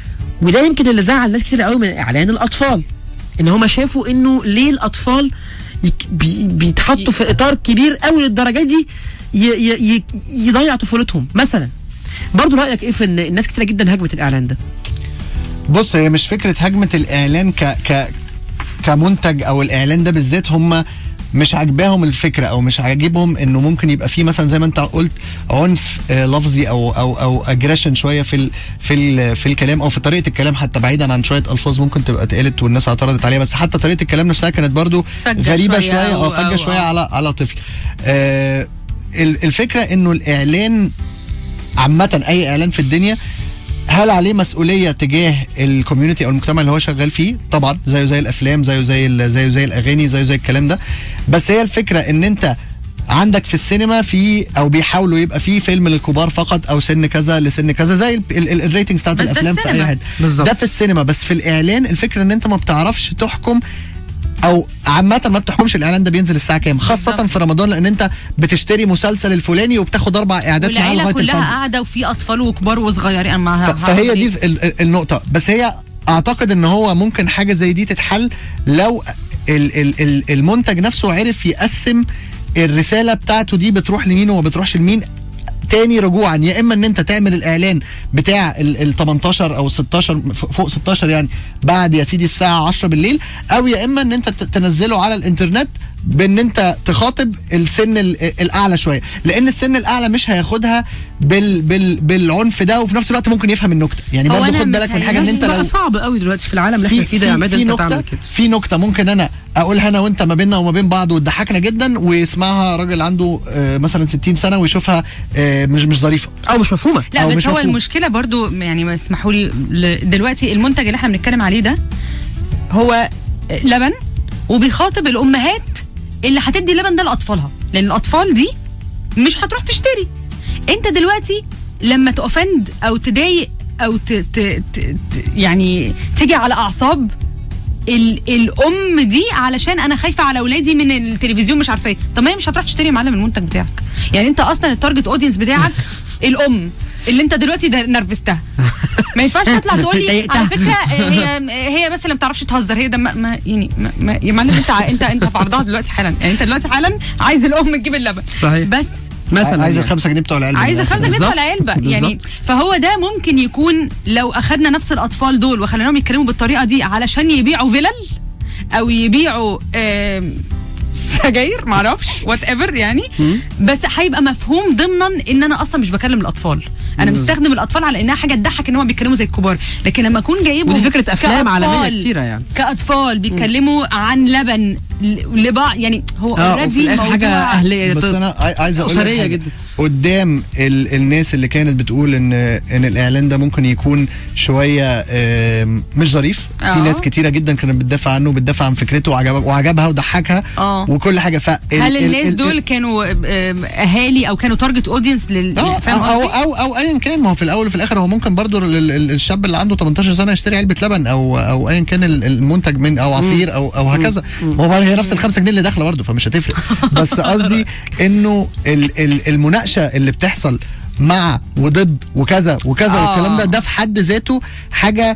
وده يمكن اللي زعل ناس كتير قوي من اعلان الاطفال، ان هم شافوا انه ليه الاطفال بي بيتحطوا في اطار كبير قوي للدرجه دي ي ي يضيع طفولتهم مثلا. برضو رايك ايه في ان الناس كتير جدا هجمت الاعلان ده؟ بص هي مش فكره هجمه الاعلان ك ك كمنتج او الاعلان ده بالذات، هم مش عاجباهم الفكره او مش عاجبهم انه ممكن يبقى فيه مثلا زي ما انت قلت عنف آه لفظي او او او اجريشن شويه في ال في ال في الكلام او في طريقه الكلام، حتى بعيدا عن شويه الفاظ ممكن تبقى اتقالت والناس اعترضت عليها، بس حتى طريقه الكلام نفسها كانت برضو غريبه شويه او فجه شويه على على طفل. آه الفكره انه الاعلان عامه اي اعلان في الدنيا هل عليه مسؤوليه تجاه الكوميونتي او المجتمع اللي هو شغال فيه؟ طبعا زيه زي الافلام، زيه زي زيه زي الاغاني، زيه زي الكلام ده. بس هي الفكره ان انت عندك في السينما في او بيحاولوا يبقى في فيلم للكبار فقط او سن كذا لسن كذا زي الريتنجز بتاعت الافلام في اي حد، ده في السينما. بس في الاعلان الفكره ان انت ما بتعرفش تحكم او عامه ما بتحكمش الاعلان ده بينزل الساعه كام، خاصه بالزبط. في رمضان لان انت بتشتري مسلسل الفلاني وبتاخد اربع اعداد معاه لغايه الفيلم كلها قاعده وفي اطفال وكبار وصغيرين معاها. فهي دي النقطه. بس هي اعتقد ان هو ممكن حاجه زي دي تتحل لو ال ال ال المنتج نفسه عرف يقسم الرساله بتاعته دي بتروح لمين وما بتروحش لمين. تاني رجوعا، يا اما ان انت تعمل الاعلان بتاع ال تمنتاشر او ستاشر فوق ستاشر يعني بعد يا سيدي الساعه عشرة بالليل، او يا اما ان انت تنزله على الانترنت بان انت تخاطب السن الاعلى شويه، لان السن الاعلى مش هياخدها بال بال بالعنف ده، وفي نفس الوقت ممكن يفهم النكته. يعني برضه خد بالك من حاجه ان انت لو صعب قوي دلوقتي في العالم اللي احنا فيه ده يا عماد انت تعمل كده. في نكته ممكن انا اقولها انا وانت ما بيننا وما بين بعض وتضحكنا جدا، ويسمعها راجل عنده آه مثلا ستين سنه ويشوفها آه مش مش ظريفه او مش مفهومه. لا بس هو مفهوم. المشكله برضو يعني اسمحوا لي دلوقتي المنتج اللي احنا بنتكلم عليه ده هو لبن، وبيخاطب الامهات اللي هتدي اللبن ده لاطفالها، لان الاطفال دي مش هتروح تشتري. انت دلوقتي لما تأوفند او تضايق او ت... ت... ت... ت... يعني تيجي على اعصاب ال... الام دي علشان انا خايفه على اولادي من التلفزيون مش عارفه ايه. طب ما هي مش هتروح تشتري يا معلم المنتج بتاعك. يعني انت اصلا التارجت اودينس بتاعك الام اللي انت دلوقتي نرفزتها. ما ينفعش تطلع تقول لي على فكره هي هي بس اللي ما بتعرفش تهزر هي ده ما ما يعني ما ما يا معلم انت انت انت في عرضها دلوقتي حالا. يعني انت دلوقتي حالا عايز الام تجيب اللبن صحيح بس مثلا عايز يعني. الخمسة جنيه بتوع العلبه عايز الخمسة جنيه بتوع بالظبط. العلبه يعني. فهو ده ممكن يكون لو اخدنا نفس الاطفال دول وخليناهم يتكلموا بالطريقه دي علشان يبيعوا فيلل او يبيعوا آم، سجاير معرفش وات ايفر يعني. بس هيبقى مفهوم ضمنا ان انا اصلا مش بكلم الاطفال. انا مستخدم الاطفال على انها حاجه تضحك ان هم بيتكلموا زي الكبار. لكن لما اكون جايبهم ودي فكره افلام كأطفال- عالميه كتيره يعني. كاطفال بيتكلموا عن لبن ل- لبعض يعني هو اه وفي اوريدي الاخر حاجه اهليه بس انا عاي- عايز اقول لك أسرية حاجة. جدا. قدام ال الناس اللي كانت بتقول ان ان الاعلان ده ممكن يكون شويه آم، مش ظريف. في آه. ناس كتيره جدا كانت بتدافع عنه وبتدافع عن فكرته وعجب وعجبها وضحكها اه وكل حاجه. ف هل الناس دول كانوا آم، اهالي او كانوا تارجت اودينس لل اه فاهم او قصدي؟ او او ايا كان. ما هو في الاول وفي الاخر هو ممكن برضو ال- ال- الشاب اللي عنده تمنتاشر سنه يشتري علبه لبن او او ايا كان ال- المنتج من او عصير او او هكذا. ما هو هي نفس الخمسة جنيه اللي داخله برضه فمش هتفرق. بس قصدي انه ال- ال- المناقشه اللي بتحصل مع وضد وكذا وكذا آه. والكلام ده ده في حد ذاته حاجه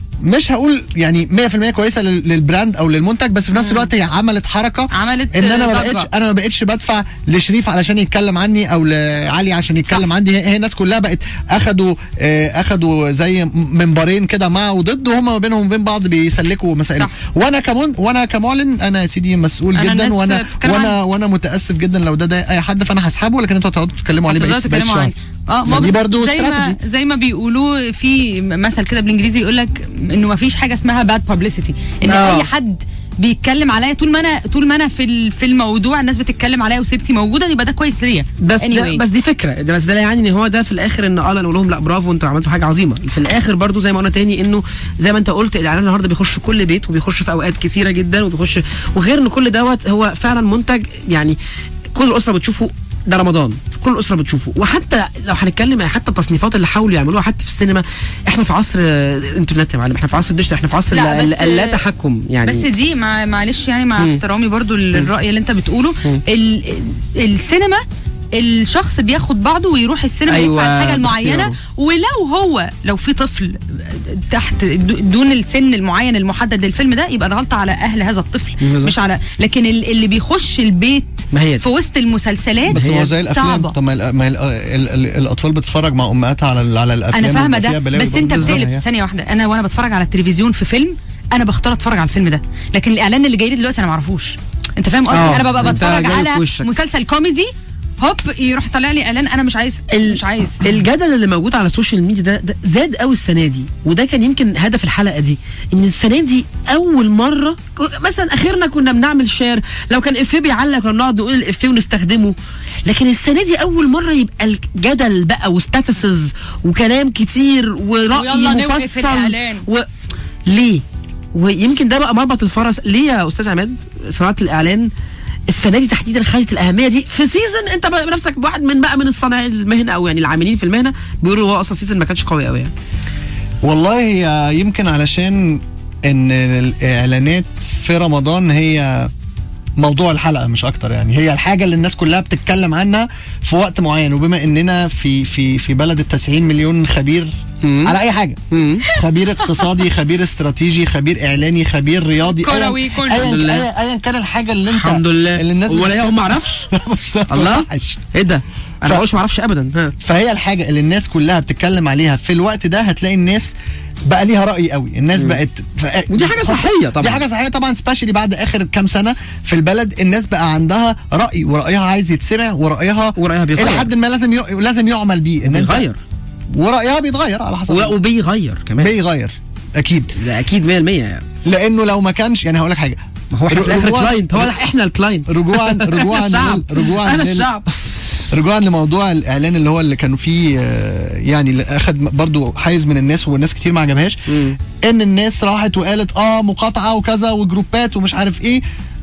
مش هقول يعني مية في المية كويسه لل- للبراند او للمنتج. بس في نفس الوقت هي عملت حركه عملت ان انا ما ضجة. بقتش انا ما بقتش بدفع لشريف علشان يتكلم عني او لعلي عشان يتكلم عني. هي هي الناس كلها بقت اخدوا آه، اخدوا زي منبرين كده مع وضد وهم ما بينهم وبين بعض بيسلكوا مسائل. صح. وانا كمان وانا كمعلن انا يا سيدي مسؤول أنا جدا الناس وانا بتتكلم وانا وانا متاسف جدا لو ده ضايق اي حد فانا هسحبه. لكن انتوا هتقعدوا تتكلموا عليه هتفضلوا بقيت بقيت تتكلموا شهر. عنه. اه ما فدي بس برضو زي ما استراتيجي. زي ما بيقولوا في مثل كده بالانجليزي يقول لك انه ما فيش حاجه اسمها باد بابليستي. ان آه. اي حد بيتكلم عليا طول ما انا طول ما انا في ال- في الموضوع الناس بتتكلم عليا وسيرتي موجوده يبقى ده كويس ليا. بس anyway. ده بس دي فكره ده بس ده لا يعني ان هو ده في الاخر ان اه نقول لهم لا برافو انتوا عملتوا حاجه عظيمه. في الاخر برضو زي ما قلنا تاني انه زي ما انت قلت الاعلان النهارده بيخش كل بيت وبيخش في اوقات كتيره جدا وبيخش وغير ان كل دوت هو فعلا منتج يعني كل الاسره بتشوفه. ده رمضان كل الاسره بتشوفه. وحتى لو هنتكلم حتى التصنيفات اللي حاولوا يعملوها حتى في السينما. احنا في عصر الانترنت يا معلم. احنا في عصر الديجيتال. احنا في عصر لا، ال- بس- اللا تحكم يعني. بس دي مع معلش يعني مع مم. احترامي برضو للرأي اللي انت بتقوله مم. ال السينما الشخص بياخد بعضه ويروح السينما أيوة، يدفع الحاجه المعينه. باختياره. ولو هو لو في طفل تحت دون السن المعين المحدد للفيلم ده يبقى الغلطه على اهل هذا الطفل بالظبط. مش على. لكن ال- اللي بيخش البيت ما هي دي. في وسط المسلسلات بس هو زي هي الافلام. صعبة. طب ما ال- ما ال- ال- ال- الاطفال بتتفرج مع امهاتها على ال- على الافلام انا فاهمه ويبقى ده فيها بلاوي بس انت برضه. بتقلب هي. ثانيه واحده. انا وانا بتفرج على التلفزيون في فيلم انا بختار اتفرج على الفيلم ده. لكن الاعلان اللي جاي لي دلوقتي انا ما اعرفوش. انت فاهم قصدي؟ آه، انا ببقى أنت بتفرج جاي على في وشك. مسلسل كوميدي هوب يروح طالع لي اعلان انا مش عايز ال- مش عايز. الجدل اللي موجود على السوشيال ميديا ده, ده زاد قوي السنه دي. وده كان يمكن هدف الحلقه دي ان السنه دي اول مره مثلا اخرنا كنا بنعمل شير لو كان افيه بيعلق كنا نقعد نقول الافيه ونستخدمه. لكن السنه دي اول مره يبقى الجدل بقى وستاتسز وكلام كتير ورأي ويلا نوقف مفصل الإعلان. و... ليه؟ ويمكن ده بقى مربط الفرس. ليه يا استاذ عماد صناعه الاعلان السنه دي تحديدا خدت الاهميه دي في سيزون انت بقى بنفسك واحد من بقى من الصناعي المهنه او يعني العاملين في المهنه بيقولوا هو اصلا سيزون ما كانش قوي قوي يعني. والله هي يمكن علشان ان الاعلانات في رمضان هي موضوع الحلقه مش اكتر. يعني هي الحاجه اللي الناس كلها بتتكلم عنها في وقت معين. وبما اننا في في في بلد التسعين مليون خبير مم. على اي حاجه مم. خبير اقتصادي خبير استراتيجي خبير اعلاني خبير رياضي كروي، أياً- كله. أياً- الحمد لله. أياً- ايا كان الحاجه اللي انت الحمد لله. اللي الناس ولا بتتكلم- هم ما اعرفش بالظبط، الله. وحش. ايه ده؟ انا ف- ما بقولش ما اعرفش ابدا. ها. فهي الحاجه اللي الناس كلها بتتكلم عليها في الوقت ده هتلاقي الناس بقى ليها راي قوي. الناس بقت ف... ودي حاجه صحيه طبعا. دي حاجه صحيه طبعا سبيشالي بعد اخر كام سنه في البلد. الناس بقى عندها راي ورايها عايز يتسمع ورأيها ورأيها بيغير. الى حد ما لازم ي... لازم يعمل بيه ان انت- بيغير ورأيها بيتغير على حسب و- وبيغير كمان. بيغير اكيد. ده اكيد مية بالمية يعني. لانه لو ما كانش يعني هقول لك حاجه ما هو احنا في الاخر رجوعاً- كلاينت. هو احنا الكلاينت. رجوعا رجوعا الشعب. لل- رجوعا انا لل- الشعب. رجوعا لموضوع الاعلان اللي هو اللي كانوا فيه آه، يعني اللي اخد برضو حيز من الناس والناس كتير ما عجبهاش مم. ان الناس راحت وقالت اه مقاطعه وكذا وجروبات ومش عارف ايه.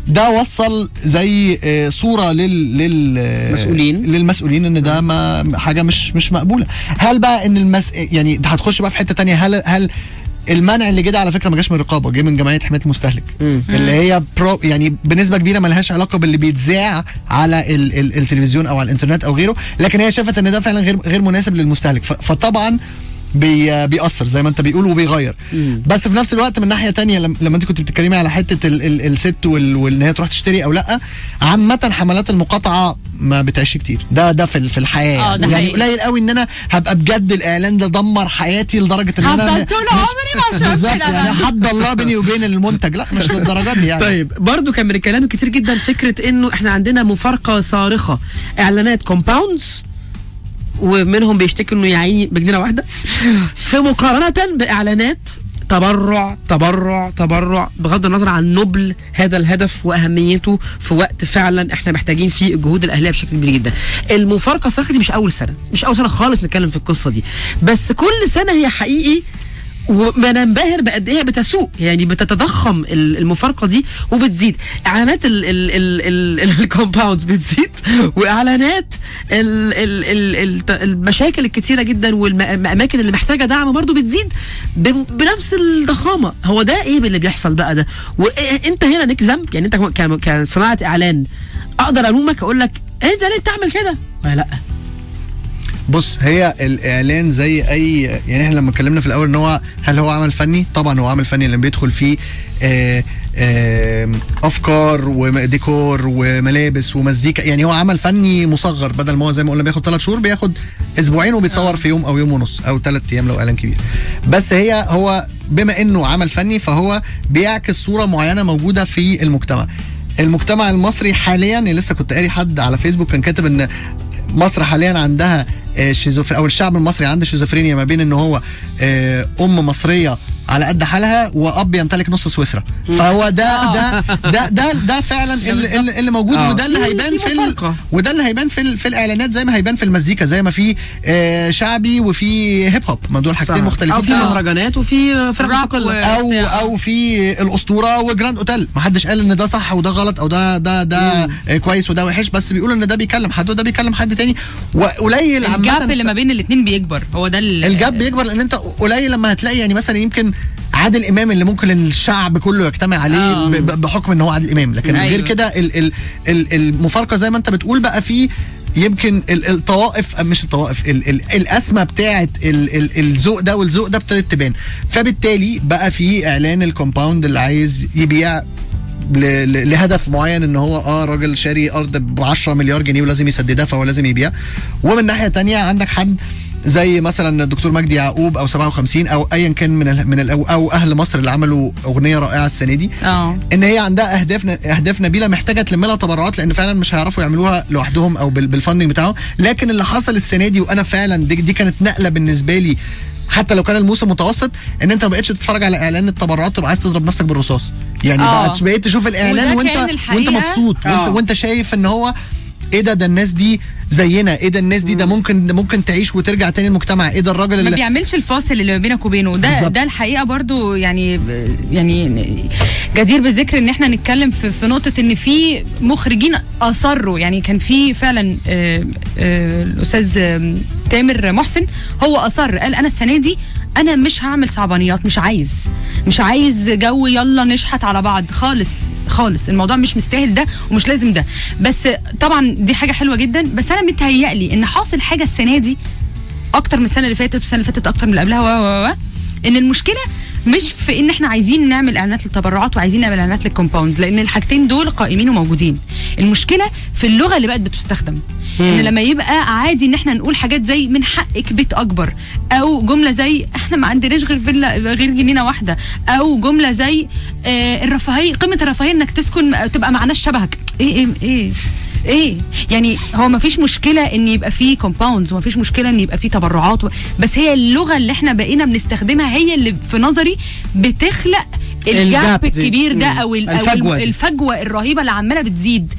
ده وصل زي آه، صوره لل لل مسؤولين. للمسؤولين ان ده ما حاجه مش مش مقبوله. هل بقى ان المس يعني ده هتخش بقى في حته تانية، هل هل المنع اللي جه ده على فكره ما جاش من الرقابه، جه من جمعيه حمايه المستهلك اللي هي برو يعني بنسبه كبيره ما لهاش علاقه باللي بيتذاع على ال ال التلفزيون او على الانترنت او غيره، لكن هي شافت ان ده فعلا غير غير مناسب للمستهلك، ف- فطبعا بي بيأثر زي ما انت بيقول وبيغير. بس في نفس الوقت من ناحيه تانية لما, لما انت كنت بتتكلمي على حته ال ال الست وال- وان هي تروح تشتري او لا، عامه حملات المقاطعه ما بتعيش كتير، ده ده في ال- في الحياه اه، ده يعني حقيقي. قليل قوي ان انا هبقى بجد الاعلان ده دمر حياتي لدرجه ان انا هفضل طول عمري ما شفت بالظبط الأعلان. يعني حد الله بيني وبين المنتج، لا مش للدرجه دي يعني. طيب برضو كان من الكلام كتير جدا فكره انه احنا عندنا مفارقه صارخه، اعلانات كومباوندز ومنهم بيشتكوا انه يعيني بجنينه واحده في مقارنه باعلانات تبرع تبرع تبرع، بغض النظر عن نبل هذا الهدف واهميته في وقت فعلا احنا محتاجين فيه الجهود الاهليه بشكل كبير جدا. المفارقه الصراحه دي مش اول سنه، مش اول سنه خالص نتكلم في القصه دي، بس كل سنه هي حقيقي وبننبهر بقد ايه بتسوق، يعني بتتضخم ال- المفارقه دي وبتزيد. اعلانات ال- ال- ال- ال- الكومباوندز بتزيد، واعلانات ال- ال- ال- ال- المشاكل الكتيره جدا والاماكن اللي محتاجه دعم برضو بتزيد ب- بنفس الضخامه. هو ده ايه اللي بيحصل بقى ده؟ وانت هنا ليك ذنب، يعني انت ك- كصناعه اعلان اقدر الومك اقول لك انت ليه بتعمل كده ولا لا؟ بص، هي الاعلان زي اي يعني احنا لما اتكلمنا في الاول ان هو هل هو عمل فني؟ طبعا هو عمل فني، اللي بيدخل فيه آه آه افكار وديكور وملابس ومزيكا، يعني هو عمل فني مصغر، بدل ما هو زي ما قلنا بياخد ثلاث شهور بياخد اسبوعين وبيتصور في يوم او يوم ونص او ثلاث ايام لو اعلان كبير. بس هي هو بما انه عمل فني فهو بيعكس صوره معينه موجوده في المجتمع. المجتمع المصري حاليا، لسه كنت قاري حد على فيسبوك كان كاتب ان مصر حاليا عندها شيزوفرينيا، او الشعب المصري عنده شيزوفرينيا ما بين ان هو ام مصريه على قد حالها واب يمتلك نص سويسرا. فهو ده ده ده ده, ده فعلا اللي, اللي, اللي موجود، آه. وده اللي هيبان في ال- مفارقة. وده اللي هيبان في ال- في الاعلانات، زي ما هيبان في المزيكا، زي ما في آه، شعبي وفي هيب هوب، ما دول حاجتين او مختلفين في تماماً. مهرجانات وفي فرق راب مستقله. و- او او في الاسطوره وجراند اوتيل، ما حدش قال ان ده صح وده غلط او ده ده ده آه، كويس وده وحش، بس بيقولوا ان ده بيكلم حد وده بيكلم حد تاني، وقليل عامة الجاب اللي ما بين الاثنين بيكبر، هو ده ال- الجاب بيكبر، لان انت قليل لما هتلاقي يعني مثلا يمكن عادل امام اللي ممكن الشعب كله يجتمع عليه آه. ب- ب- بحكم ان هو عادل امام، لكن أيوة. غير كده ال- ال- ال- المفارقه زي ما انت بتقول بقى في يمكن ال- الطوائف، مش الطوائف ال- ال- الاسمى بتاعه ال- ال- الذوق ده والذوق ده ابتدت تبان، فبالتالي بقى في اعلان الكومباوند اللي عايز يبيع ل- ل- لهدف معين، ان هو اه راجل شاري ارض ب عشرة مليار جنيه ولازم يسددها فهو لازم يبيع. ومن ناحيه تانية عندك حد زي مثلا الدكتور مجدي يعقوب او سبعة وخمسين او ايا كان من ال من ال او اهل مصر اللي عملوا اغنيه رائعه السنه دي، اه ان هي عندها اهداف اهداف نبيله محتاجه تلم لها تبرعات، لان فعلا مش هيعرفوا يعملوها لوحدهم او بال- بالفندنج بتاعهم. لكن اللي حصل السنه دي، وانا فعلا دي, دي كانت نقله بالنسبه لي، حتى لو كان الموسم متوسط، ان انت ما بقتش بتتفرج على اعلان التبرعات تبقى عايز تضرب نفسك بالرصاص، يعني آه. بقت بقيت تشوف الاعلان وده وانت كان وانت الحقيقة- مبسوط وانت, آه. وانت شايف ان هو ايه ده ده الناس دي زينا، ايه ده الناس دي ده ممكن ممكن تعيش وترجع تاني المجتمع، ايه ده الراجل ما اللي بيعملش الفاصل اللي ما بينك وبينه ده بالظبط. ده الحقيقه برضو، يعني يعني جدير بالذكر ان احنا نتكلم في, في نقطه ان في مخرجين اصروا، يعني كان في فعلا آه، آه، الاستاذ آه، تامر محسن هو اصر قال انا السنه دي انا مش هعمل صعبانيات، مش عايز مش عايز جو يلا نشحت على بعض خالص خالص، الموضوع مش مستاهل ده ومش لازم ده. بس طبعا دي حاجه حلوه جدا، بس انا متهيألي ان حاصل حاجه السنه دي اكتر من السنه اللي فاتت والسنه اللي فاتت اكتر من اللي قبلها و و و ان المشكله مش في ان احنا عايزين نعمل اعلانات للتبرعات وعايزين نعمل اعلانات للكومباوند، لان الحاجتين دول قائمين وموجودين. المشكله في اللغه اللي بقت بتستخدم، ان لما يبقى عادي ان احنا نقول حاجات زي من حقك بيت اكبر، او جمله زي احنا ما عندناش غير فيلا غير جنينه واحده، او جمله زي آه الرفاهيه، قيمه الرفاهيه انك تسكن تبقى معناش شبهك. ايه ايه ايه ايه يعني هو ما فيش مشكله ان يبقى فيه كومباوندز وما فيش مشكله ان يبقى فيه تبرعات و... بس هي اللغه اللي احنا بقينا بنستخدمها هي اللي في نظري بتخلق الجاب الجاب دي. الكبير ده مم. او ال- أو الفجوة دي. الفجوه الرهيبه اللي عماله بتزيد.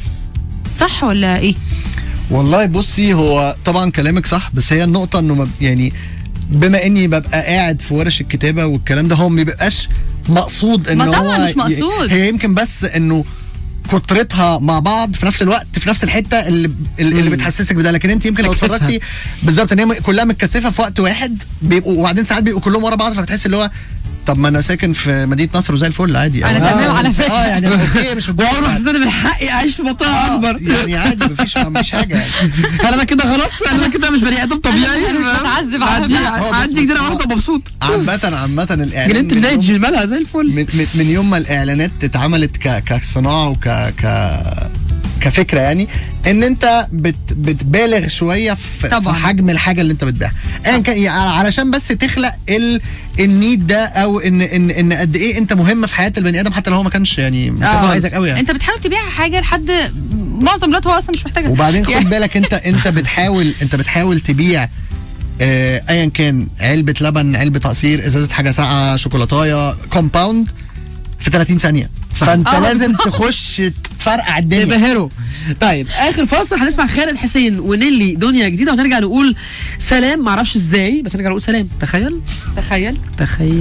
صح ولا ايه؟ والله بصي، هو طبعا كلامك صح، بس هي النقطة انه مب- يعني بما اني ببقى قاعد في ورش الكتابة والكلام ده، هو ما بيبقاش مقصود ان ما هو طبعاً مش مقصود. هي يمكن بس انه كترتها مع بعض في نفس الوقت في نفس الحته اللي اللي مم. بتحسسك بده. لكن انت يمكن لو تكثفها. اتفرجتي بالظبط ان هي كلها متكثفه في وقت واحد بيبقوا، وبعدين ساعات بيبقوا كلهم ورا بعض، فبتحس اللي هو طب ما انا ساكن في مدينه نصر وزي الفل عادي. أنا آه. تمام على فكرة. اه يعني اوكي مش وعمره ما حسيت ان من حقي اعيش في منطقه آه، اكبر. يعني عادي مفيش مفيش حاجه يعني. هل انا كده غلط؟ هل انا كده مش بني ادم طبيعي؟ أنا مش بتعذب على عندي فكرة. هو بس- عندي بس جزيره هو- واحده مبسوط. عامة عامة الاعلان جنينه من النادي يوم- مالها زي الفل. من, من, من يوم ما الاعلانات اتعملت ك كصناعه وك ك كفكره، يعني ان انت بت بتبالغ شويه في, في طبعاً. حجم الحاجه اللي انت بتبيعها، ايا كان يعني علشان بس تخلق ال النيد ده، او ان ان ان قد ايه انت مهم في حياه البني ادم حتى لو هو ما كانش يعني ما كانش آه. عايزك قوي يعني. انت بتحاول تبيع حاجه لحد معظم الوقت هو اصلا مش محتاجها. وبعدين خد يعني- بالك انت انت بتحاول انت بتحاول تبيع آه، ايا كان علبه لبن، علبه عصير، ازازه حاجه ساقعه، شوكولاتايه، كومباوند في ثلاثين ثانيه. صح. فانت آه. لازم تخش تفرقع الدنيا. يبهروا. طيب اخر فاصل هنسمع خالد حسين ونيلي دنيا جديده، ونرجع نقول سلام. معرفش ازاي بس نرجع نقول سلام. تخيل تخيل. تخيل.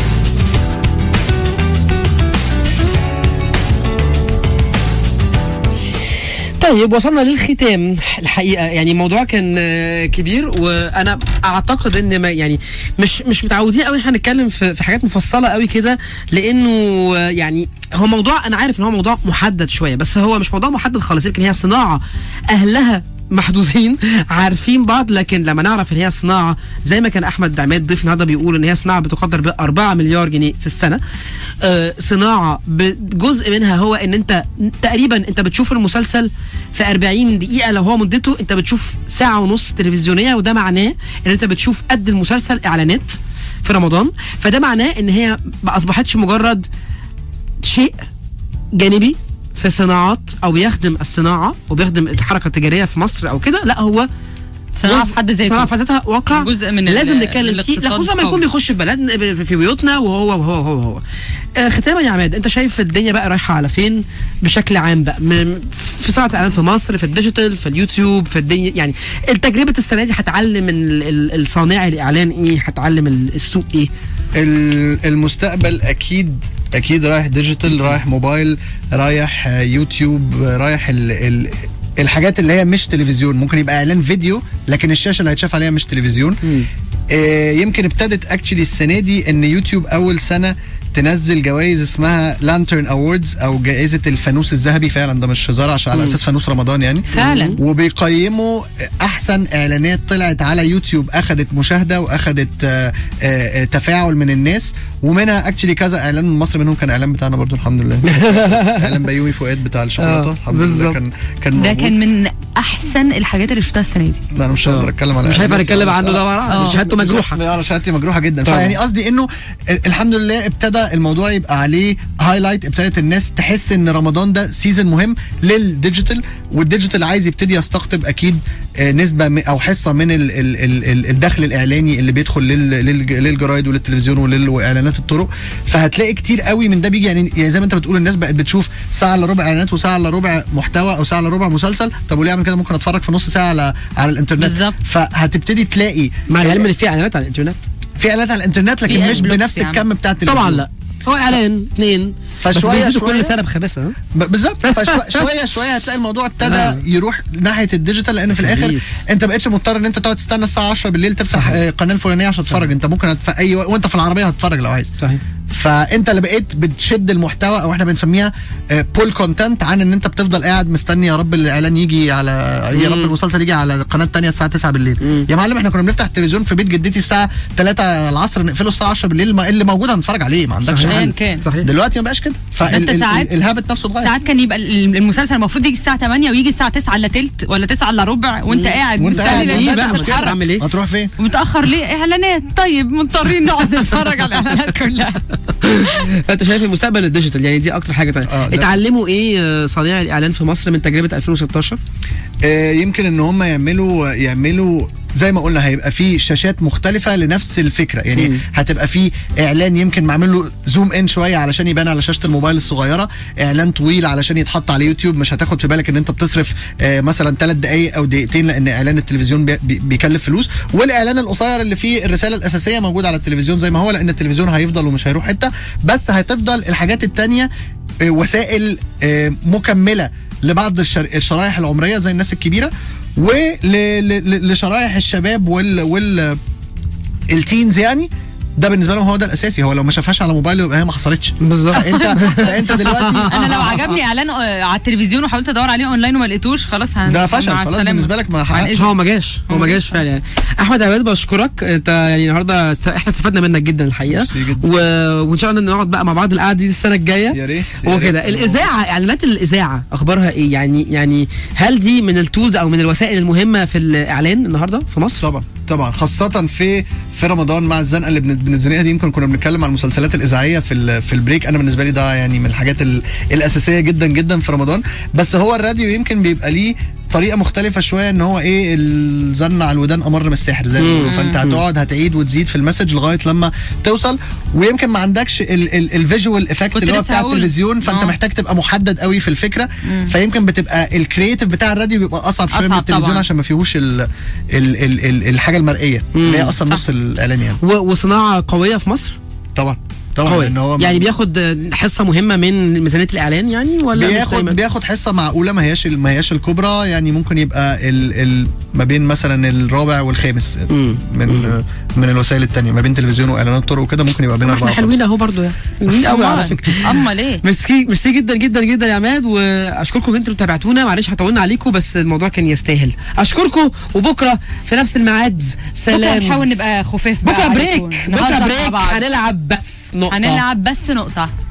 طيب وصلنا للختام الحقيقه. يعني الموضوع كان آه، كبير، وانا اعتقد ان ما يعني مش مش متعودين قوي احنا نتكلم في في حاجات مفصله قوي كده، لانه آه، يعني هو موضوع انا عارف ان هو موضوع محدد شويه، بس هو مش موضوع محدد خالص. يمكن هي صناعه اهلها محدودين عارفين بعض، لكن لما نعرف ان هي صناعه زي ما كان احمد عماد ضيف النهارده بيقول ان هي صناعه بتقدر ب أربعة مليار جنيه في السنه. آه صناعه جزء منها هو ان انت تقريبا انت بتشوف المسلسل في أربعين دقيقه، لو هو مدته انت بتشوف ساعه ونص تلفزيونيه، وده معناه ان انت بتشوف قد المسلسل اعلانات في رمضان. فده معناه ان هي ما اصبحتش مجرد شيء جانبي في صناعات او بيخدم الصناعه وبيخدم الحركه التجاريه في مصر او كده، لا هو صناعه في حد ذاتها، صناعه في حد ذاتها واقع جزء من لازم ال- نتكلم فيه، الاقتصاد خصوصا ما يكون القومي. بيخش في بلدنا في بيوتنا وهو وهو وهو هو. آه ختاما يا عماد، انت شايف الدنيا بقى رايحه على فين بشكل عام بقى، من- في صناعه الاعلان في مصر، في الديجيتال، في اليوتيوب، في الدنيا يعني التجربه السنه دي هتعلم ال- ال- الصانع الاعلان ايه، هتعلم ال- السوق ايه؟ ال- المستقبل اكيد اكيد رايح ديجيتال، رايح موبايل، رايح آه، يوتيوب، آه، رايح ال ال الحاجات اللي هي مش تلفزيون. ممكن يبقى اعلان فيديو لكن الشاشه اللي هيتشاف عليها مش تلفزيون. آه يمكن ابتدت اكشلي السنه دي ان يوتيوب اول سنه تنزل جوائز اسمها لانترن اووردز او جائزه الفانوس الذهبي. فعلا ده مش هزار، عشان على اساس فانوس رمضان يعني. فعلا. وبيقيموا احسن اعلانات طلعت على يوتيوب اخذت مشاهده واخذت آه، آه، تفاعل من الناس، ومنها اكشلي كذا اعلان من مصر، منهم كان اعلان بتاعنا برضو الحمد لله. اعلان بيومي فؤاد بتاع الشوكولاته آه، الحمد لله بالظبط. كان كان ده موجود. كان من احسن الحاجات اللي شفتها السنه دي. لا انا مش هقدر اتكلم على مش هينفع إعلانات. نتكلم عنه ده آه. شهادته مجروحه. انا شهادتي مجروحه جدا. طبعا. فيعني قصدي انه الحمد لله ابتدى الموضوع يبقى عليه هايلايت، ابتدت الناس تحس ان رمضان ده سيزون مهم للديجيتال، والديجيتال عايز يبتدي يستقطب اكيد آه، نسبه م- او حصه من ال ال ال ال الدخل الاعلاني اللي بيدخل لل لل للجرايد وللتلفزيون ولل- واعلانات الطرق. فهتلاقي كتير قوي من ده بيجي يعني, يعني زي ما انت بتقول الناس بقت بتشوف ساعه الا ربع اعلانات وساعه الا ربع محتوى او ساعه الا ربع مسلسل. طب وليه اعمل كده؟ ممكن اتفرج في نص ساعه على على الانترنت. بالظبط. فهتبتدي تلاقي مع العلم ان في اعلانات على الانترنت. في اعلانات على الانترنت لكن في مش ad blocks بنفس يعني. الكم بتاع التلفزيون. طبعا لا، هو اعلان اثنين بس فشوية بيزيدوا شوية كل سنه بخباثه. ها؟ ب- بالظبط. فشويه شويه هتلاقي الموضوع ابتدى آه. يروح ناحيه الديجيتال، لان في الاخر خبيث. انت بقتش مضطر ان انت تقعد تستنى الساعه عشرة بالليل تفتح آه، قناه الفلانيه عشان تتفرج. انت ممكن في اي وقت وانت في العربيه هتتفرج لو عايز. صحيح. فانت اللي بقيت بتشد المحتوى، او احنا بنسميها بول كونتنت، عن ان انت بتفضل قاعد مستني يا رب الاعلان يجي على يا رب المسلسل يجي على القناه الثانيه الساعه تسعة بالليل. مم. يا معلم احنا كنا بنفتح التلفزيون في بيت جدتي الساعه ثلاثة العصر نقفله الساعه عشرة بالليل، ما اللي موجود هنتفرج عليه، ما عندكش صحيح. حل. كان. صحيح. دلوقتي ما بقاش كده. أنت ساعات- فالهابت نفسه اتغير. ساعات كان يبقى ال- المسلسل المفروض يجي الساعه تمانية ويجي الساعه تسعة الا تلت ولا تسعة الا ربع وانت قاعد وانت مستني قاعد لغاية ايه ما بقى مشكله تتحرك. اعمل ايه؟ هتروح فين؟ ومتاخر ليه؟ اعلانات. طيب مضطرين نقعد نتفرج على الاعلانات كلها. فانت شايف المستقبل الديجيتال يعني دي اكتر حاجه طيب. آه، ده- اتعلموا ايه آه، صانعي الاعلان في مصر من تجربه ألفين وستاشر؟ آه، يمكن ان هم يعملوا يعملوا زي ما قلنا هيبقى في شاشات مختلفه لنفس الفكره يعني. مم. هتبقى في اعلان يمكن معمل له زوم ان شويه علشان يبان على شاشه الموبايل الصغيره، اعلان طويل علشان يتحط على يوتيوب مش هتاخد في بالك ان انت بتصرف آه، مثلا ثلاث دقائق او دقيقتين، لان اعلان التلفزيون بي- بي- بيكلف فلوس. والاعلان القصير اللي فيه الرساله الاساسيه موجود على التلفزيون زي ما هو، لان التلفزيون هيفضل ومش هيروح حته، بس هتفضل الحاجات التانية آه، وسائل آه، مكمله لبعض الشر... الشرائح العمريه زي الناس الكبيره، ولشرائح الشباب وال وال التينز يعني. ده بالنسبه لهم هو ده الاساسي. هو لو ما شافهاش على موبايله يبقى هي ما حصلتش بالظبط. فانت فانت دلوقتي انا لو عجبني اعلان آه، على التلفزيون وحاولت ادور عليه اونلاين وما لقيتوش، خلاص هن... ده فشل مع خلاص السلامة. بالنسبه لك، ما حققش. هو ما جاش هو ما جاش فعلا يعني. احمد عماد بشكرك انت يعني النهارده است... احنا استفدنا منك جدا الحقيقه. ميرسي جدا. و... وان شاء الله نقعد بقى مع بعض القعده دي السنه الجايه. يا ريت هو كده. الاذاعه، اعلانات الاذاعه اخبارها ايه يعني؟ يعني هل دي من التولز او من الوسائل المهمه في الاعلان النهارده في مصر؟ طبعا طبعا، خاصة في في رمضان مع الزنقة اللي بن- بنزنقها دي. يمكن كنا بنتكلم عن المسلسلات الإذاعية في ال- في البريك. أنا بالنسبة لي ده يعني من الحاجات ال- الأساسية جدا جدا في رمضان. بس هو الراديو يمكن بيبقى ليه طريقة مختلفة شوية، ان هو ايه الزن على الودان امر من السحر زي ما بيقولوا. فانت هتقعد هتعيد وتزيد في المسج لغاية لما توصل، ويمكن ما عندكش الفيجوال افكت كنت اللي هو لسه بتاع هقول. التلفزيون، فانت آه. محتاج تبقى محدد قوي في الفكرة. فيمكن بتبقى الكرييتيف بتاع الراديو بيبقى اصعب شوية من أصعب التلفزيون طبعاً. عشان ما فيهوش ال ال ال ال الحاجة المرئية اللي هي اصلا صح. نص الاعلان يعني. و... وصناعه قويه في مصر. طبعا طبعا قوي. لان هو يعني بياخد حصه مهمه من ميزانيه الاعلان يعني، ولا مش بياخد دايماً؟ بياخد حصه معقوله، ما هياش ما هياش الكبرى يعني. ممكن يبقى ال ال ما بين مثلا الرابع والخامس مم. من من الوسائل التانية، ما بين تلفزيون واعلانات طرق وكده ممكن يبقى بين احنا اربعه حلوين اهو برضو يعني، حلوين قوي على فكره. امال ايه؟ ميرسي ميرسي جدا جدا جدا يا عماد، واشكركم ان انتوا تابعتونا. معلش هطولنا عليكم بس الموضوع كان يستاهل. اشكركم، وبكره في نفس الميعاد سلام. بكره نحاول نبقى خفاف بقى بكره عليكم. بريك بكره نهزر مع بريك بعض. هنلعب بس نقطه. هنلعب بس نقطه.